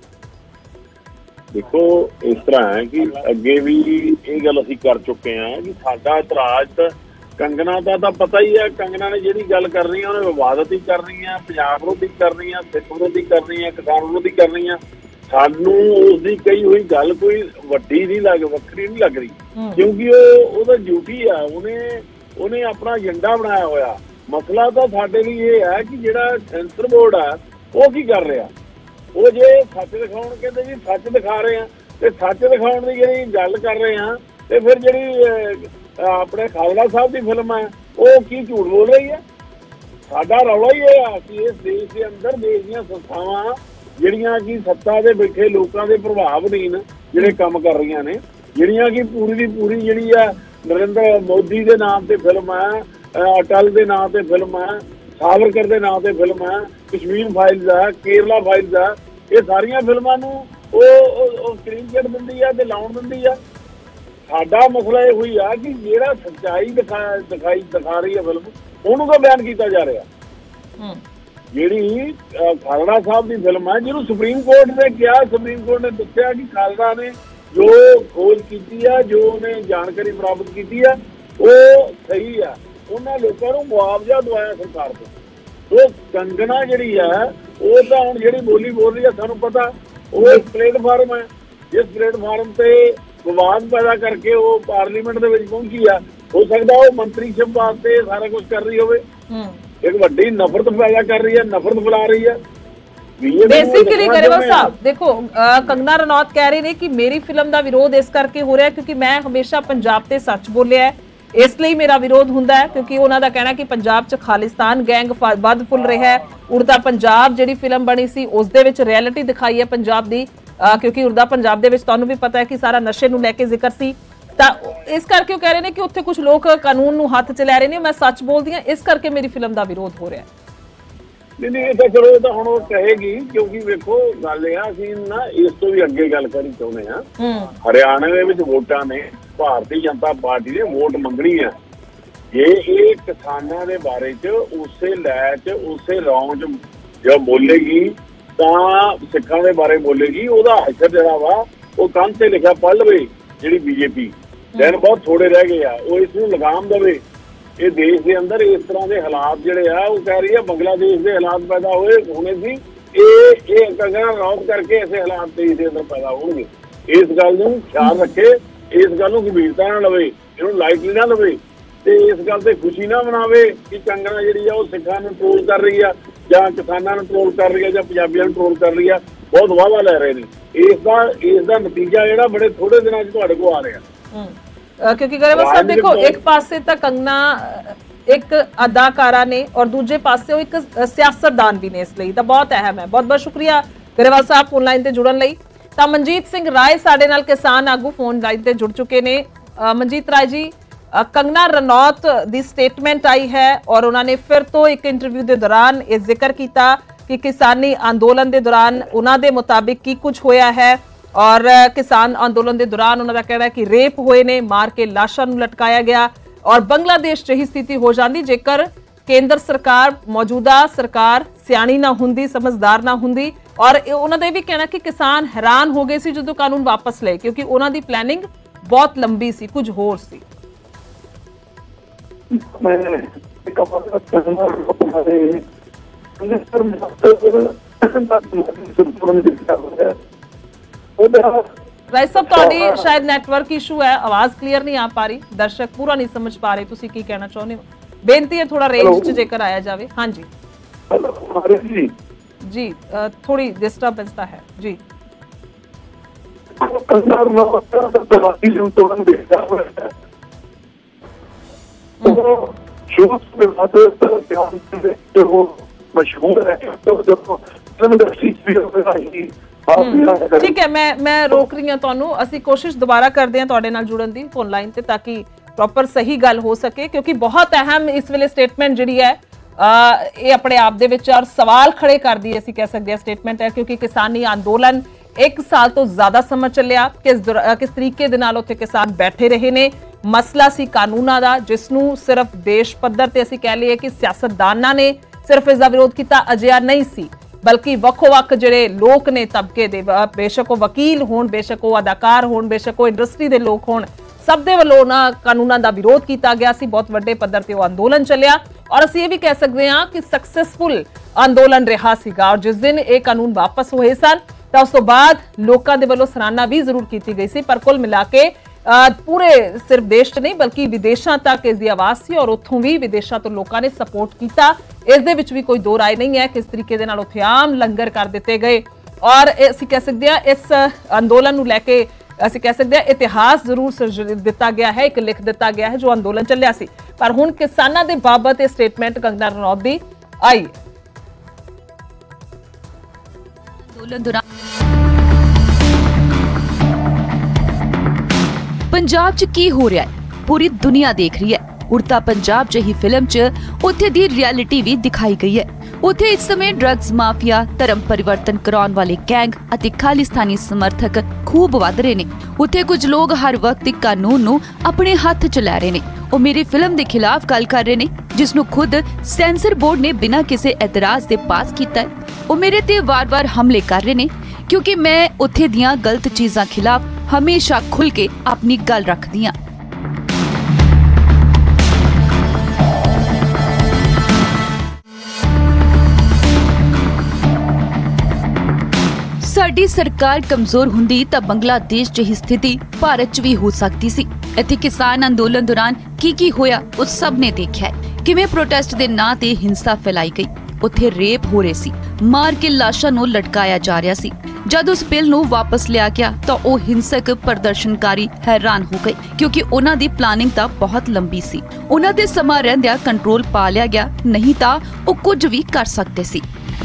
ਦੇਖੋ, ਇਸ ਤਰ੍ਹਾਂ ਹੈ ਕਿ ਅੱਗੇ ਵੀ ਇਹ ਗੱਲ ਅਸੀਂ ਕਰ ਚੁੱਕੇ ਹਾਂ ਕਿ ਸਾਡਾ ਇਤਰਾਜ਼ ਤਾਂ ਕੰਗਨਾ ਦਾ ਤਾਂ ਪਤਾ ਹੀ ਹੈ। ਕੰਗਨਾ ਨੇ ਜਿਹੜੀ ਗੱਲ ਕਰਨੀ ਹੈ ਉਹਨੇ ਵਿਵਾਦਤ ਹੀ ਕਰਨੀ ਹੈ, ਪੰਜਾਬ ਵਿਰੋਧੀ ਕਰਨੀ ਹੈ, ਸਿੱਖ ਵਿਰੋਧੀ ਕਰਨੀ ਹੈ, ਕਿਸਾਨ ਵਿਰੋਧੀ ਕਰਨੀ ਹੈ। ਸਾਨੂੰ ਉਸਦੀ ਕਹੀ ਹੋਈ ਗੱਲ ਕੋਈ ਵੱਡੀ ਨਹੀਂ ਲੱਗ ਵੱਖਰੀ ਨਹੀਂ ਲੱਗ ਰਹੀ, ਕਿਉਂਕਿ ਉਹ ਉਹਦਾ ਡਿਊਟੀ ਆ। ਉਹਨੇ ਉਹਨੇ ਆਪਣਾ ਏਜੰਡਾ ਬਣਾਇਆ ਹੋਇਆ। ਮਸਲਾ ਤਾਂ ਸਾਡੇ ਲਈ ਇਹ ਹੈ ਕਿ ਜਿਹੜਾ ਸੈਂਸਰ ਬੋਰਡ ਆ ਉਹ ਕੀ ਕਰ ਰਿਹਾ। ਉਹ ਜੇ ਸੱਚ ਦਿਖਾਉਣ ਕਹਿੰਦੇ ਜੀ ਸੱਚ ਦਿਖਾ ਰਹੇ ਆ, ਤੇ ਸੱਚ ਦਿਖਾਉਣ ਦੀ ਜਿਹੜੀ ਗੱਲ ਕਰ ਰਹੇ ਆ, ਤੇ ਫਿਰ ਜਿਹੜੀ ਆਪਣੇ ਖਾਲੜਾ ਸਾਹਿਬ ਦੀ ਫਿਲਮ ਹੈ ਉਹ ਕੀ ਝੂਠ ਬੋਲ ਰਹੀ ਹੈ। ਸਾਡਾ ਰੌਲਾ ਹੀ ਇਹ ਆ ਕਿ ਇਸ ਦੇਸ਼ ਦੇ ਅੰਦਰ ਦੇਸ਼ ਦੀਆਂ ਸੰਸਥਾਵਾਂ ਜਿਹੜੀਆਂ ਕਿ ਸੱਤਾ ਦੇ ਬੈਠੇ ਲੋਕਾਂ ਦੇ ਪ੍ਰਭਾਵ ਅਧੀਨ ਜਿਹੜੇ ਕੰਮ ਕਰ ਰਹੀਆਂ ਨੇ, ਜਿਹੜੀਆਂ ਕਿ ਪੂਰੀ ਦੀ ਪੂਰੀ ਜਿਹੜੀ ਆ ਨਰਿੰਦਰ ਮੋਦੀ ਦੇ ਨਾਮ ਤੇ ਫਿਲਮ ਹੈ, ਅਟਲ ਦੇ ਨਾਮ ਤੇ ਫਿਲਮ ਹੈ, ਸਾਵਰਕਰ ਦੇ ਨਾਮ ਤੇ ਫਿਲਮ ਹੈ, ਕਸ਼ਮੀਰ ਫਾਈਲਸ ਹੈ, ਕੇਰਲਾ ਫਾਈਲਸ ਹੈ, ਇਹ ਸਾਰੀਆਂ ਫਿਲਮਾਂ ਨੂੰ ਉਹ ਸਕਰੀਨ ਚੇਟ ਦਿੰਦੀ ਆ ਤੇ ਲਾਉਣ ਦਿੰਦੀ ਆ। ਸਾਡਾ ਮਸਲਾ ਇਹ ਹੋਈ ਆ ਕਿ ਜਿਹੜਾ ਸੱਚਾਈ ਦਿਖਾ ਦਿਖਾਈ ਦਿਖਾ ਰਹੀ ਹੈ ਫਿਲਮ, ਉਹਨੂੰ ਤਾਂ ਬਿਆਨ ਕੀਤਾ ਜਾ ਰਿਹਾ। ਜਿਹੜੀ ਖਾਲੜਾ ਸਾਹਿਬ ਦੀ ਫਿਲਮ ਹੈ, ਜਿਹਨੂੰ ਸੁਪਰੀਮ ਕੋਰਟ ਨੇ ਕਿਹਾ, ਸੁਪਰੀਮ ਕੋਰਟ ਨੇ ਦੱਸਿਆ ਕਿ ਖਾਲੜਾ ਨੇ ਜੋ ਖੋਜ ਕੀਤੀ ਆ, ਜੋ ਉਹਨੇ ਜਾਣਕਾਰੀ ਪ੍ਰਾਪਤ ਕੀਤੀ ਆ, ਉਹ ਸਹੀ ਆ। ਉਹਨਾਂ ਲੋਕਾਂ ਨੂੰ ਮੁਆਵਜ਼ਾ ਦਵਾਇਆ ਸਰਕਾਰ ਤੋਂ। ਉਹ ਕੰਗਣਾ ਜਿਹੜੀ ਆ ਉਹ ਤਾਂ ਹੁਣ ਜਿਹੜੀ ਬੋਲੀ ਬੋਲ ਰਹੀ ਆ, ਸਾਨੂੰ ਪਤਾ ਉਹ ਇੱਕ ਪਲੇਟਫਾਰਮ ਹੈ, ਜਿਸ ਪਲੇਟਫਾਰਮ ਤੇ ਵਿਵਾਦ ਪੈਦਾ ਕਰਕੇ ਉਹ ਪਾਰਲੀਮੈਂਟ ਦੇ ਵਿੱਚ ਪਹੁੰਚੀ ਆ। ਹੋ ਸਕਦਾ ਉਹ ਮੰਤਰੀਸ਼ਿਪ ਵਾਸਤੇ ਸਾਰਾ ਕੁਝ ਕਰ ਰਹੀ ਹੋਵੇ, ਇੱਕ ਵੱਡੀ ਨਫ਼ਰਤ ਪੈਦਾ ਕਰ ਰਹੀ ਹੈ, ਨਫ਼ਰਤ ਫੈਲਾ ਰਹੀ ਹੈ। बेसिकली गरेवाल साहब देखो, कंगना रनौत कह रहे ने कि मेरी फिल्म का विरोध इस करके हो रहा है क्योंकि मैं हमेशा पंजाब ते सच बोलिया है, इसलिए मेरा विरोध हुंदा है। क्योंकि उन्हां दा कहना कि पंजाब च खालिस्तान गैंग वध फुल रहा है। उड़दा पंजाब जिहड़ी फिल्म बनी सी उस दे विच रियलिटी दिखाई है पंजाब दी, क्योंकि उड़दा पंजाब दे विच तुहानूं भी पता है कि सारा नशे नूं लैके जिक्र सी, ਤਾਂ ਇਸ ਕਰਕੇ ਉਹ ਕਹਿ ਰਹੇ ਨੇ ਕਿ ਉੱਥੇ ਕੁਝ ਲੋਕ ਕਾਨੂੰਨ ਨੂੰ ਹੱਥ 'ਚ ਲੈ ਰਹੇ ਨੇ। ਮੈਂ ਸੱਚ ਬੋਲਦੀ ਹਾਂ, ਇਸ ਕਰਕੇ ਮੇਰੀ ਫਿਲਮ ਦਾ ਵਿਰੋਧ ਹੋ ਰਿਹਾ ਹੈ। ਨਹੀਂ ਨਹੀਂ ਇਹ ਤਾਂ ਚਲੋ ਇਹ ਤਾਂ ਹੁਣ ਉਹ ਕਹੇਗੀ, ਕਿਉਂਕਿ ਵੇਖੋ ਗੱਲ ਇਹ ਆ, ਅਸੀਂ ਨਾ ਇਸ ਤੋਂ ਵੀ ਅੱਗੇ ਗੱਲ ਕਰਨੀ ਚਾਹੁੰਦੇ ਹਾਂ। ਹਰਿਆਣਾ ਦੇ ਵਿੱਚ ਵੋਟਾਂ ਨੇ, ਭਾਰਤੀ ਜਨਤਾ ਪਾਰਟੀ ਨੇ ਵੋਟ ਮੰਗਣੀ ਆ। ਜੇ ਇਹ ਕਿਸਾਨਾਂ ਦੇ ਬਾਰੇ 'ਚ ਉਸੇ ਲੈ 'ਚ ਉਸੇ ਰੌਂ 'ਚ ਜੋ ਬੋਲੇਗੀ ਤਾਂ ਸਿੱਖਾਂ ਦੇ ਬਾਰੇ ਬੋਲੇਗੀ, ਉਹਦਾ ਅਸਰ ਜਿਹੜਾ ਵਾ ਉਹ ਕੰਨ ਤੇ ਲਿਖਿਆ ਪੜ੍ਹ ਲਵੇ। ਜਿਹੜੀ ਬੀਜੇਪੀ ਦਿਨ ਬਹੁਤ ਥੋੜੇ ਰਹਿ ਗਏ ਆ, ਉਹ ਇਸ ਨੂੰ ਲਗਾਮ ਦੇਵੇ। ਇਹ ਦੇਸ਼ ਦੇ ਅੰਦਰ ਇਸ ਤਰ੍ਹਾਂ ਦੇ ਹਾਲਾਤ ਜਿਹੜੇ ਆ, ਉਹ ਕਹਿ ਰਹੀ ਆ ਬੰਗਲਾਦੇਸ਼ ਦੇ ਹਾਲਾਤ ਪੈਦਾ ਹੋਏ ਹੋਣੇ ਸੀ, ਇਹ ਇਹ ਕੰਗਨਾ ਰਨੌਤ ਕਰਕੇ ਐਸੇ ਹਾਲਾਤ ਦੇਸ਼ ਦੇ ਅੰਦਰ ਪੈਦਾ ਹੋਣਗੇ। ਇਸ ਗੱਲ ਨੂੰ ਖਿਆਲ ਰੱਖੇ, ਇਸ ਗੱਲ ਨੂੰ ਗੰਭੀਰਤਾ ਨਾਲ ਲਵੇ, ਇਹਨੂੰ ਲਾਈਟਲੀ ਨਾ ਲਵੇ ਤੇ ਇਸ ਗੱਲ ਤੇ ਖੁਸ਼ੀ ਨਾ ਮਨਾਵੇ ਕਿ ਕੰਗਨਾ ਜਿਹੜੀ ਆ ਉਹ ਸਿੱਖਾਂ ਨੂੰ ਟ੍ਰੋਲ ਕਰ ਰਹੀ ਆ ਜਾਂ ਕਿਸਾਨਾਂ ਨੂੰ ਟ੍ਰੋਲ ਕਰ ਰਹੀ ਆ ਜਾਂ ਪੰਜਾਬੀਆਂ ਨੂੰ ਟ੍ਰੋਲ ਕਰ ਰਹੀ ਆ। ਬਹੁਤ ਵਾਅਦਾ ਲੈ ਰਹੇ ਨੇ। ਇਸ ਦਾ ਇਸ ਦਾ ਨਤੀਜਾ ਜਿਹੜਾ ਬੜੇ ਥੋੜੇ ਦਿਨਾਂ 'ਚ ਤੁਹਾਡੇ ਕੋਲ ਆ ਰਿਹਾ। ਕਿਉਂਕਿ गरेवाल साहब देखो, एक पासे तो कंगना एक अदाकारा ने और दूजे पासे एक सियासतदान भी ने, इसलिए तो बहुत अहम है। बहुत बहुत शुक्रिया गरेवाल साहब फोन लाइन ते जुड़न लई। ਤਾਂ ਮਨਜੀਤ ਸਿੰਘ ਰਾਏ ਸਾਡੇ ਨਾਲ ਕਿਸਾਨ ਆਗੂ ਫੋਨ ਲਾਈਨ ਤੇ ਜੁੜ ਚੁੱਕੇ ਨੇ। ਮਨਜੀਤ ਰਾਏ ਜੀ, ਕੰਗਨਾ ਰਨੌਤ ਦੀ ਸਟੇਟਮੈਂਟ ਆਈ ਹੈ ਔਰ ਉਹਨਾਂ ਨੇ ਫਿਰ ਤੋਂ ਇੱਕ ਇੰਟਰਵਿਊ ਦੇ ਦੌਰਾਨ ਇਹ ਜ਼ਿਕਰ ਕੀਤਾ ਕਿ ਕਿਸਾਨੀ ਅੰਦੋਲਨ ਦੇ ਦੌਰਾਨ ਉਹਨਾਂ ਦੇ ਮੁਤਾਬਿਕ ਕੀ ਕੁਝ ਹੋਇਆ ਹੈ। ਔਰ ਕਿਸਾਨ ਅੰਦੋਲਨ ਦੇ ਦੌਰਾਨ ਉਹਨਾਂ ਦਾ ਕਹਿਣਾ ਹੈ ਕਿ ਰੇਪ ਹੋਏ ਨੇ, ਮਾਰ ਕੇ ਲਾਸ਼ਾਂ ਨੂੰ ਲਟਕਾਇਆ ਗਿਆ ਔਰ ਬੰਗਲਾਦੇਸ਼ 'ਚ ਹੀ ਸਥਿਤੀ ਹੋ ਜਾਂਦੀ ਜੇਕਰ ਕੇਂਦਰ ਸਰਕਾਰ, ਮੌਜੂਦਾ ਸਰਕਾਰ ਸਿਆਣੀ ਨਾ ਹੁੰਦੀ, ਸਮਝਦਾਰ ਨਾ ਹੁੰਦੀ। ਔਰ ਉਹਨਾਂ ਦਾ ਇਹ ਵੀ ਕਹਿਣਾ ਕਿ ਕਿਸਾਨ ਹੈਰਾਨ ਹੋ ਗਏ ਸੀ ਜਦੋਂ ਕਾਨੂੰਨ ਵਾਪਸ ਲਏ, ਕਿਉਂਕਿ ਉਹਨਾਂ ਦੀ ਪਲੈਨਿੰਗ ਬਹੁਤ ਲੰਬੀ ਸੀ, ਕੁਝ ਹੋਰ ਸੀ। राय साहब, ਤੁਹਾਡੀ ਸ਼ਾਇਦ ਨੈਟਵਰਕ ਇਸ਼ੂ ਹੈ, ਆਵਾਜ਼ ਕਲੀਅਰ ਨਹੀਂ ਆ ਪਾ ਰਹੀ, ਦਰਸ਼ਕ ਪੂਰਾ ਨਹੀਂ ਸਮਝ ਪਾ ਰਹੇ ਤੁਸੀਂ ਕੀ ਕਹਿਣਾ ਚਾਹੁੰਦੇ ਹੋ। ਬੇਨਤੀ ਹੈ ਥੋੜਾ ਰੇਂਜ 'ਚ ਜੇਕਰ ਆਇਆ ਜਾਵੇ। ਹਾਂਜੀ ਜੀ जी, थोड़ी डिस्टर्बेंस ਤਾਂ ਹੈ ਜੀ। ठीक है, मैं मैं रोक रही हूँ ਤੁਹਾਨੂੰ। ਅਸੀਂ ਕੋਸ਼ਿਸ਼ ਦੁਬਾਰਾ ਕਰਦੇ ਹਾਂ ਤੁਹਾਡੇ ਨਾਲ ਜੁੜਨ ਦੀ ਫੋਨ ਲਾਈਨ ਤੇ, ਤਾਂ ਕਿ ਪ੍ਰੋਪਰ ਸਹੀ ਗੱਲ ਹੋ ਸਕੇ, ਕਿਉਂਕਿ ਬਹੁਤ ਅਹਿਮ ਇਸ ਵੇਲੇ ਸਟੇਟਮੈਂਟ ਜਿਹੜੀ ਹੈ ਇਹ ਆਪਣੇ ਆਪ ਦੇ ਵਿੱਚ ਔਰ ਸਵਾਲ ਖੜੇ ਕਰਦੀ, ਅਸੀਂ ਕਹਿ ਸਕਦੇ ਹਾਂ ਸਟੇਟਮੈਂਟ ਹੈ। ਕਿਉਂਕਿ ਕਿਸਾਨੀ ਅੰਦੋਲਨ ਇੱਕ ਸਾਲ ਤੋਂ ਜ਼ਿਆਦਾ ਸਮਾਂ ਚੱਲਿਆ। ਕਿਸ ਕਿਸ ਤਰੀਕੇ ਦੇ ਨਾਲ ਉੱਥੇ ਕਿਸਾਨ ਬੈਠੇ ਰਹੇ ਨੇ। ਮਸਲਾ ਸੀ ਕਾਨੂੰਨਾਂ ਦਾ, ਜਿਸ ਨੂੰ ਸਿਰਫ ਦੇਸ਼ ਪੱਧਰ ਤੇ ਅਸੀਂ ਕਹਿ ਲਈਏ ਕਿ ਸਿਆਸਤਦਾਨਾਂ ਨੇ ਸਿਰਫ ਇਸ ਦਾ ਵਿਰੋਧ ਕੀਤਾ, ਅਜਿਹਾ ਨਹੀਂ ਸੀ, ਬਲਕਿ ਵੱਖੋ-ਵੱਖ ਜਿਹੜੇ ਲੋਕ ਨੇ ਤਬਕੇ ਦੇ, ਬੇਸ਼ੱਕ ਉਹ ਵਕੀਲ ਹੋਣ, ਬੇਸ਼ੱਕ ਉਹ ਅਦਾਕਾਰ ਹੋਣ, ਬੇਸ਼ੱਕ ਉਹ ਇੰਡਸਟਰੀ ਦੇ ਲੋਕ ਹੋਣ, ਸਭ ਦੇ ਵੱਲੋਂ ਨਾ ਕਾਨੂੰਨਾਂ ਦਾ ਵਿਰੋਧ ਕੀਤਾ ਗਿਆ ਸੀ। ਬਹੁਤ ਵੱਡੇ ਪੱਧਰ ਤੇ ਉਹ ਅੰਦੋਲਨ ਚੱਲਿਆ ਔਰ ਅਸੀਂ ਇਹ ਵੀ ਕਹਿ ਸਕਦੇ ਹਾਂ ਕਿ ਸਕਸੈਸਫੁਲ ਅੰਦੋਲਨ ਰਿਹਾ ਸੀਗਾ। ਔਰ ਜਿਸ ਦਿਨ ਇਹ ਕਾਨੂੰਨ ਵਾਪਸ ਹੋਏ ਸਨ ਤਾਂ ਉਸ ਤੋਂ ਬਾਅਦ ਲੋਕਾਂ ਦੇ ਵੱਲੋਂ ਸਰਾਹਨਾ ਵੀ ਜ਼ਰੂਰ ਕੀਤੀ ਗਈ ਸੀ, ਪਰ ਕੁੱਲ ਮਿਲਾ ਕੇ ਪੂਰੇ ਸਿਰਫ ਦੇਸ਼ 'ਚ ਨਹੀਂ ਬਲਕਿ ਵਿਦੇਸ਼ਾਂ ਤੱਕ ਇਸ ਦੀ ਆਵਾਜ਼ ਸੀ ਔਰ ਉੱਥੋਂ ਵੀ ਵਿਦੇਸ਼ਾਂ ਤੋਂ ਲੋਕਾਂ ਨੇ ਸਪੋਰਟ ਕੀਤਾ। ਇਸ ਦੇ ਵਿੱਚ ਵੀ ਕੋਈ ਦੋ ਰਾਏ ਨਹੀਂ ਹੈ। ਕਿਸ ਤਰੀਕੇ ਦੇ ਨਾਲ ਉੱਥੇ ਆਮ ਲੰਗਰ ਕਰ ਦਿੱਤੇ ਗਏ ਔਰ ਅਸੀਂ ਕਹਿ ਸਕਦੇ ਹਾਂ ਇਸ ਅੰਦੋਲਨ ਨੂੰ ਲੈ ਕੇ ਅਸੀਂ ਕਹਿ ਸਕਦੇ ਹਾਂ ਇਤਿਹਾਸ ਜ਼ਰੂਰ ਸਿਰਜ ਦਿੱਤਾ ਗਿਆ ਹੈ, ਇੱਕ ਲਿਖ ਦਿੱਤਾ ਗਿਆ ਹੈ ਜੋ ਅੰਦੋਲਨ ਚੱਲਿਆ ਸੀ। ਪਰ ਹੁਣ ਕਿਸਾਨਾਂ ਦੇ ਬਾਬਤ ਇਹ ਸਟੇਟਮੈਂਟ ਕੰਗਨਾ ਰਨੌਤ ਦੀ ਆਈ। ਅੰਦੋਲਨ ਦੌਰਾਨ ਪੰਜਾਬ 'ਚ ਕੀ ਹੋ ਰਿਹਾ ਹੈ ਪੂਰੀ ਦੁਨੀਆ ਦੇਖ ਰਹੀ ਹੈ। ਉੜਤਾ ਪੰਜਾਬ ਜਿਹੀ ਫਿਲਮ 'ਚ ਉੱਥੇ ਦੀ ਰਿਐਲਿਟੀ ਵੀ ਦਿਖਾਈ ਗਈ ਹੈ। ਉੱਥੇ ਇਸ ਸਮੇਂ ਡਰੱਗਸ ਮਾਫੀਆ, ਧਰਮ ਪਰਿਵਰਤਨ ਕਰਾਉਣ ਵਾਲੇ ਗੈਂਗ ਅਤੇ ਖਾਲਿਸਤਾਨੀ ਸਮਰਥਕ ਖੂਬ ਵੱਧ ਰਹੇ ਨੇ। ਉੱਥੇ ਕੁਝ ਲੋਕ ਹਰ ਵਕਤ ਇੱਕ ਕਾਨੂੰਨ ਨੂੰ ਆਪਣੇ ਹੱਥ 'ਚ ਲੈ ਰਹੇ ਨੇ। ਉਹ ਮੇਰੀ ਫਿਲਮ ਦੇ ਖਿਲਾਫ ਗੱਲ ਕਰ ਰਹੇ ਨੇ, ਜਿਸ ਨੂੰ ਖੁਦ ਸੈਂਸਰ ਬੋਰਡ ਨੇ ਬਿਨਾਂ ਕਿਸੇ ਇਤਰਾਜ਼ ਦੇ ਪਾਸ ਕੀਤਾ ਹੈ। ਉਹ ਮੇਰੇ ਤੇ ਵਾਰ-ਵਾਰ ਹਮਲੇ ਕਰ ਰਹੇ ਨੇ ਕਿਉਂਕਿ ਮੈਂ ਉੱਥੇ ਦੀਆਂ ਗਲਤ ਚੀਜ਼ਾਂ ਖਿਲਾਫ ਹਮੇਸ਼ਾ ਖੁੱਲ ਕੇ ਆਪਣੀ ਗੱਲ ਰੱਖਦੀ ਹਾਂ। ਸਾਡੀ ਸਰਕਾਰ ਕਮਜ਼ੋਰ ਹੁੰਦੀ ਤਾਂ ਬੰਗਲਾਦੇਸ਼ ਜਿਹੀ ਸਥਿਤੀ ਭਾਰਤ 'ਚ ਵੀ ਹੋ ਸਕਦੀ ਸੀ। ਇੱਥੇ ਕਿਸਾਨ ਅੰਦੋਲਨ ਦੌਰਾਨ ਕੀ ਕੀ ਹੋਇਆ ਉਹ ਸਭ ਨੇ ਦੇਖਿਆ ਹੈ। ਕਿਵੇਂ ਪ੍ਰੋਟੈਸਟ ਦੇ ਨਾਂ ਤੇ ਹਿੰਸਾ ਫੈਲਾਈ ਗਈ, ਉੱਥੇ ਰੇਪ ਹੋ ਰਹੇ ਸੀ, ਮਾਰ ਕੇ ਲਾਸ਼ਾਂ ਨੂੰ ਲਟਕਾਇਆ ਜਾ ਰਿਹਾ ਸੀ। ਜਦ ਉਸ ਬਿੱਲ ਨੂੰ ਵਾਪਸ ਲਿਆ ਗਿਆ ਤਾਂ ਉਹ ਹਿੰਸਕ ਪ੍ਰਦਰਸ਼ਨਕਾਰੀ ਹੈਰਾਨ ਹੋ ਗਏ ਕਿਉਂਕਿ ਉਹਨਾਂ ਦੀ ਪਲਾਨਿੰਗ ਤਾਂ ਬਹੁਤ ਲੰਬੀ ਸੀ। ਉਹਨਾਂ ਦੇ ਸਮਾਂ ਰਹਿੰਦਿਆਂ ਕੰਟਰੋਲ ਪਾ ਲਿਆ ਗਿਆ, ਨਹੀਂ ਤਾਂ ਉਹ ਕੁਝ ਵੀ ਕਰ ਸਕਦੇ ਸੀ।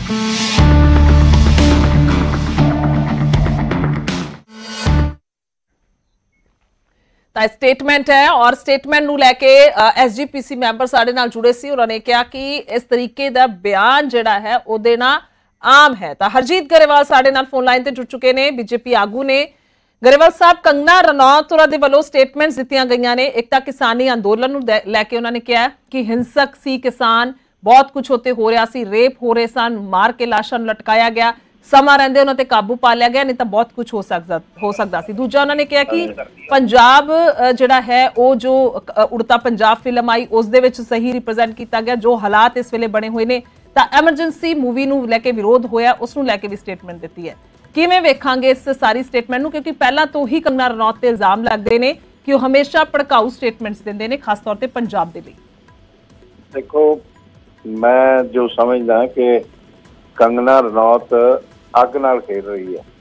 ਤਾਂ ਸਟੇਟਮੈਂਟ ਹੈ ਔਰ ਸਟੇਟਮੈਂਟ ਨੂੰ ਲੈ ਕੇ ਐਸਜੀਪੀਸੀ ਮੈਂਬਰ ਸਾਡੇ ਨਾਲ ਜੁੜੇ ਸੀ। ਉਹਨਾਂ ਨੇ ਕਿਹਾ ਕਿ ਇਸ ਤਰੀਕੇ ਦਾ ਬਿਆਨ ਜਿਹੜਾ ਹੈ ਉਹ ਦੇਣਾ ਆਮ ਹੈ। ਤਾਂ ਹਰਜੀਤ ਗਰੇਵਾਲ ਸਾਡੇ ਨਾਲ ਫੋਨ ਲਾਈਨ ਤੇ ਜੁੜ ਚੁੱਕੇ ਨੇ, ਬੀਜੇਪੀ ਆਗੂ ਨੇ। ਗਰੇਵਾਲ ਸਾਹਿਬ, ਕੰਗਨਾ ਰਣੌਤ ਉਹਨਾਂ ਦੇ ਵੱਲੋਂ ਸਟੇਟਮੈਂਟਸ ਦਿੱਤੀਆਂ ਗਈਆਂ ਨੇ। ਇੱਕ ਤਾਂ ਕਿਸਾਨੀ ਅੰਦੋਲਨ ਨੂੰ ਲੈ ਕੇ ਉਹਨਾਂ ਨੇ ਕਿਹਾ ਕਿ ਹਿੰਸਕ ਸੀ ਕਿਸਾਨ, ਬਹੁਤ ਕੁਝ ਉੱਤੇ ਹੋ ਰਿਹਾ ਸੀ, ਰੇਪ ਹੋ ਰਹੇ ਸਨ, ਮਾਰ ਕੇ ਲਾਸ਼ਾਂ ਨੂੰ ਲਟਕਾਇਆ ਗਿਆ, ਸਮਾਂ ਰਹਿੰਦੇ ਉਹਨਾਂ ਤੇ ਕਾਬੂ ਪਾ ਲਿਆ ਗਿਆ, ਨਹੀਂ ਤਾਂ ਬਹੁਤ ਕੁਝ ਹੋ ਸਕਦਾ ਹੋ ਸਕਦਾ ਸੀ। ਦੂਜਾ ਉਹਨਾਂ ਨੇ ਕਿਹਾ ਕਿ ਪੰਜਾਬ ਜਿਹੜਾ ਹੈ ਉਹ ਜੋ ਉੜਤਾ ਪੰਜਾਬ ਫਿਲਮ ਆਈ ਉਸ ਦੇ ਵਿੱਚ ਸਹੀ ਰਿਪਰੈਜ਼ੈਂਟ ਕੀਤਾ ਗਿਆ ਜੋ ਹਾਲਾਤ ਇਸ ਵੇਲੇ ਬਣੇ ਹੋਏ ਨੇ। ਤਾਂ ਐਮਰਜੈਂਸੀ ਮੂਵੀ ਨੂੰ ਲੈ ਕੇ ਵਿਰੋਧ ਹੋਇਆ, ਉਸ ਨੂੰ ਲੈ ਕੇ ਵੀ ਸਟੇਟਮੈਂਟ ਦਿੱਤੀ ਹੈ। ਕਿਵੇਂ ਵੇਖਾਂਗੇ ਇਸ ਸਾਰੀ ਸਟੇਟਮੈਂਟ ਨੂੰ, ਕਿਉਂਕਿ ਪਹਿਲਾਂ ਤੋਂ ਹੀ ਕੰਗਨਾ ਰਣੌਤ ਤੇ ਇਲਜ਼ਾਮ ਲੱਗਦੇ ਨੇ ਕਿ ਉਹ ਹਮੇਸ਼ਾ ਭੜਕਾਊ ਸਟੇਟਮੈਂਟਸ ਦਿੰਦੇ ਨੇ, ਖਾਸ ਤੌਰ ਤੇ ਪੰਜਾਬ ਦੇ ਲਈ। ਦੇਖੋ, ਮੈਂ ਜੋ ਸਮਝਦਾ ਕਿ ਕੰਗਨਾ ਰਣੌਤ ਅੱਗ ਨਾਲ ਖੇਡ ਰਹੀ ਹੈ।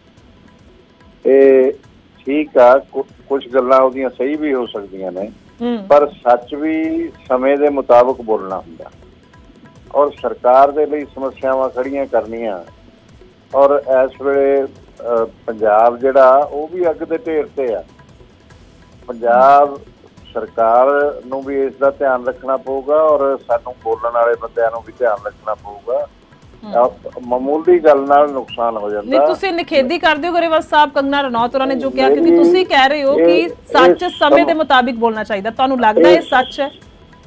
ਇਹ ਠੀਕ ਆ, ਕੁਝ ਗੱਲਾਂ ਉਹਦੀਆਂ ਸਹੀ ਵੀ ਹੋ ਸਕਦੀਆਂ ਨੇ, ਪਰ ਸੱਚ ਵੀ ਸਮੇਂ ਦੇ ਮੁਤਾਬਕ ਬੋਲਣਾ ਹੁੰਦਾ ਔਰ ਸਰਕਾਰ ਦੇ ਲਈ ਸਮੱਸਿਆਵਾਂ ਖੜੀਆਂ ਕਰਨੀਆਂ। ਔਰ ਇਸ ਵੇਲੇ ਪੰਜਾਬ ਜਿਹੜਾ ਉਹ ਵੀ ਅੱਗ ਦੇ ਢੇਰ ਤੇ ਆ। ਪੰਜਾਬ ਸਰਕਾਰ ਨੂੰ ਵੀ ਇਸ ਦਾ ਧਿਆਨ ਰੱਖਣਾ ਪਊਗਾ ਔਰ ਸਾਨੂੰ ਬੋਲਣ ਵਾਲੇ ਬੰਦਿਆਂ ਨੂੰ ਵੀ ਧਿਆਨ ਰੱਖਣਾ ਪਊਗਾ। ਮਾਮੂਲੀ ਗੱਲ ਨਾਲ ਨੁਕਸਾਨ ਹੋ ਜਾਂਦਾ। ਨਹੀਂ, ਤੁਸੀਂ ਨਿਖੇਧੀ ਕਰਦੇ ਹੋ ਗਰੇਵਾਲ ਸਾਹਿਬ ਕੰਗਨਾ ਰਣੌਤ ਉਹਨਾਂ ਨੇ ਜੋ ਕਿਹਾ, ਕਿਉਂਕਿ ਤੁਸੀਂ ਕਹਿ ਰਹੇ ਹੋ ਕਿ ਸੱਚ ਸਮੇਂ ਦੇ ਮੁਤਾਬਿਕ ਬੋਲਣਾ ਚਾਹੀਦਾ। ਤੁਹਾਨੂੰ ਲੱਗਦਾ ਇਹ ਸੱਚ ਹੈ?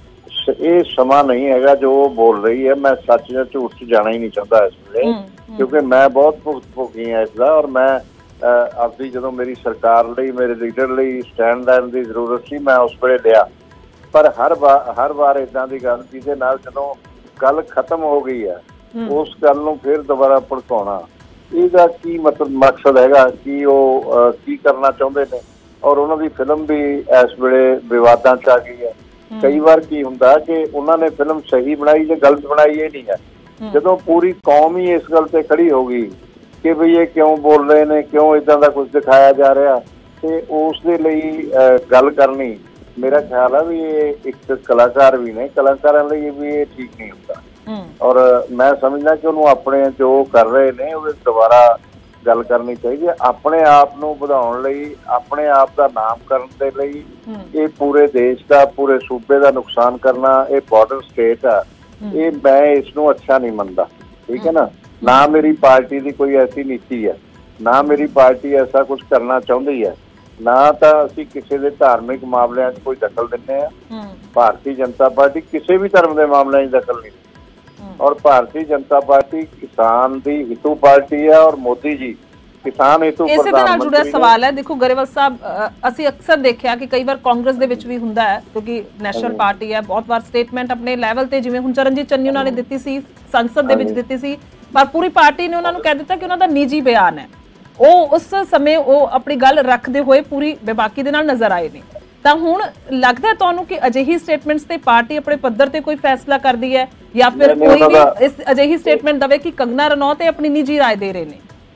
ਇਹ ਸਮਾਂ ਨਹੀਂ ਹੈਗਾ ਜੋ ਉਹ ਬੋਲ ਰਹੀ ਹੈ। ਮੈਂ ਸੱਚ ਜਾਂ ਝੂਠ 'ਚ ਜਾਣਾ ਹੀ ਨਹੀਂ ਚਾਹੁੰਦਾ ਇਸ ਵੇਲੇ, ਕਿਉਂਕਿ ਮੈਂ ਬਹੁਤ ਭੁਗਤ ਭੋਗੀ ਹਾਂ ਇਸ ਦਾ। ਔਰ ਮੈਂ ਆਪਦੀ ਜਦੋਂ ਮੇਰੀ ਸਰਕਾਰ ਲਈ, ਮੇਰੇ ਲੀਡਰ ਲਈ ਸਟੈਂਡ ਲੈਣ ਦੀ ਜ਼ਰੂਰਤ ਸੀ, ਮੈਂ ਉਸ ਵੇਲੇ ਲਿਆ। ਪਰ ਹਰ ਵਾਰ ਹਰ ਵਾਰ ਇੱਦਾਂ ਦੀ ਗੱਲ ਜਿਹਦੇ ਨਾਲ ਜਦੋਂ ਗੱਲ ਖਤਮ ਹੋ ਗਈ ਹੈ ਉਸ ਗੱਲ ਨੂੰ ਫਿਰ ਦੁਬਾਰਾ ਭੜਕਾਉਣਾ, ਇਹਦਾ ਕੀ ਮਤਲਬ ਮਕਸਦ ਹੈਗਾ? ਕੀ ਉਹ ਕੀ ਕਰਨਾ ਚਾਹੁੰਦੇ ਨੇ? ਔਰ ਉਹਨਾਂ ਦੀ ਫਿਲਮ ਵੀ ਇਸ ਵੇਲੇ ਵਿਵਾਦਾਂ 'ਚ ਆ ਗਈ ਹੈ। ਕਈ ਵਾਰ ਕੀ ਹੁੰਦਾ ਕਿ ਉਹਨਾਂ ਨੇ ਫਿਲਮ ਸਹੀ ਬਣਾਈ ਜਾਂ ਗਲਤ ਬਣਾਈ ਇਹ ਨਹੀਂ ਹੈ। ਜਦੋਂ ਪੂਰੀ ਕੌਮ ਹੀ ਇਸ ਗੱਲ ਤੇ ਖੜੀ ਹੋ ਗਈ ਕਿ ਬਈ ਇਹ ਕਿਉਂ ਬੋਲ ਰਹੇ ਨੇ, ਕਿਉਂ ਇੱਦਾਂ ਦਾ ਕੁਝ ਦਿਖਾਇਆ ਜਾ ਰਿਹਾ, ਤੇ ਉਸ ਦੇ ਲਈ ਗੱਲ ਕਰਨੀ ਮੇਰਾ ਖਿਆਲ ਹੈ ਵੀ ਇਹ ਇੱਕ ਕਲਾਕਾਰ ਵੀ ਨੇ, ਕਲਾਕਾਰਾਂ ਲਈ ਵੀ ਇਹ ਠੀਕ ਨਹੀਂ ਹੁੰਦਾ। ਔਰ ਮੈਂ ਸਮਝਦਾ ਕਿ ਉਹਨੂੰ ਆਪਣੇ ਜੋ ਕਰ ਰਹੇ ਨੇ ਉਹਦੇ ਦੁਬਾਰਾ ਗੱਲ ਕਰਨੀ ਚਾਹੀਦੀ ਹੈ। ਆਪਣੇ ਆਪ ਨੂੰ ਵਧਾਉਣ ਲਈ, ਆਪਣੇ ਆਪ ਦਾ ਨਾਮ ਕਰਨ ਦੇ ਲਈ ਇਹ ਪੂਰੇ ਦੇਸ਼ ਦਾ, ਪੂਰੇ ਸੂਬੇ ਦਾ ਨੁਕਸਾਨ ਕਰਨਾ, ਇਹ ਬਾਰਡਰ ਸਟੇਟ ਆ, ਇਹ ਮੈਂ ਇਸ ਨੂੰ ਅੱਛਾ ਨਹੀਂ ਮੰਨਦਾ। ਠੀਕ ਹੈ ਨਾ? ਨਾ ਮੇਰੀ ਪਾਰਟੀ ਦੀ ਕੋਈ ਐਸੀ ਨੀਤੀ ਹੈ, ਨਾ ਮੇਰੀ ਪਾਰਟੀ ਐਸਾ ਕੁਝ ਕਰਨਾ ਚਾਹੁੰਦੀ ਹੈ, ਨਾ ਤਾਂ ਅਸੀਂ ਕਿਸੇ ਦੇ ਧਾਰਮਿਕ ਮਾਮਲਿਆਂ 'ਚ ਕੋਈ ਦਖਲ ਦਿੰਦੇ ਹਾਂ। ਭਾਰਤੀ ਜਨਤਾ ਪਾਰਟੀ ਕਿਸੇ ਵੀ ਧਰਮ ਦੇ ਮਾਮਲਿਆਂ 'ਚ ਦਖਲ ਨਹੀਂ। ਔਰ ਭਾਰਤੀ ਜਨਤਾ ਪਾਰਟੀ ਕਿਸਾਨ ਦੀ ਹਿੱਤੂ ਪਾਰਟੀ ਹੈ ਔਰ ਮੋਦੀ ਜੀ ਕਿਸਾਨ ਹਿੱਤੂ ਪ੍ਰਧਾਨ ਮੰਤਰੀ। ਇਸੇ ਦੇ ਨਾਲ ਜੁੜਿਆ ਸਵਾਲ ਹੈ। ਦੇਖੋ ਗਰੇਵਾਲ ਸਾਹਿਬ, ਅਸੀਂ ਅਕਸਰ ਦੇਖਿਆ ਕਿ ਕਈ ਵਾਰ ਕਾਂਗਰਸ ਦੇ ਵਿੱਚ ਵੀ ਹੁੰਦਾ ਹੈ, ਕਿਉਂਕਿ ਨੈਸ਼ਨਲ ਪਾਰਟੀ ਹੈ, ਬਹੁਤ ਵਾਰ ਸਟੇਟਮੈਂਟ ਆਪਣੇ ਲੈਵਲ ਤੇ, ਜਿਵੇਂ ਹੁਣ ਚਰਨਜੀਤ ਚੰਨੀ ਉਹਨਾਂ ਨੇ ਦਿੱਤੀ ਸੀ, ਸੰਸਦ ਦੇ ਵਿੱਚ ਦਿੱਤੀ ਸੀ, ਪਰ ਪੂਰੀ ਪਾਰਟੀ ਨੇ ਉਹਨਾਂ ਨੂੰ ਕਹਿ ਦਿੱਤਾ ਕਿ ਉਹਨਾਂ ਦਾ ਨਿੱਜੀ ਬਿਆਨ ਹੈ। ਉਹ ਉਸ ਸਮੇਂ ਉਹ ਆਪਣੀ ਗੱਲ ਰੱਖਦੇ ਹੋਏ ਪੂਰੀ ਬੇਬਾਕੀ ਦੇ ਨਾਲ ਨਜ਼ਰ ਆਏ ਨੇ। ਤਾਂ ਹੁਣ ਲੱਗਦਾ ਤੁਹਾਨੂੰ ਕਿ ਅਜਿਹੀ ਸਟੇਟਮੈਂਟਸ ਤੇ ਪਾਰਟੀ ਆਪਣੇ ਪੱਧਰ ਤੇ ਕੋਈ ਫੈਸਲਾ ਕਰਦੀ ਹੈ ਜਾਂ ਫਿਰ ਕੋਈ ਵੀ ਇਸ ਅਜਿਹੀ ਸਟੇਟਮੈਂਟ ਦਵੇ ਕਿ ਕੰਗਨਾ ਰਣੌਤ ਆਪਣੀ ਨਿੱਜੀ ਰਾਏ ਦੇ ਰਹੇ ਨੇ?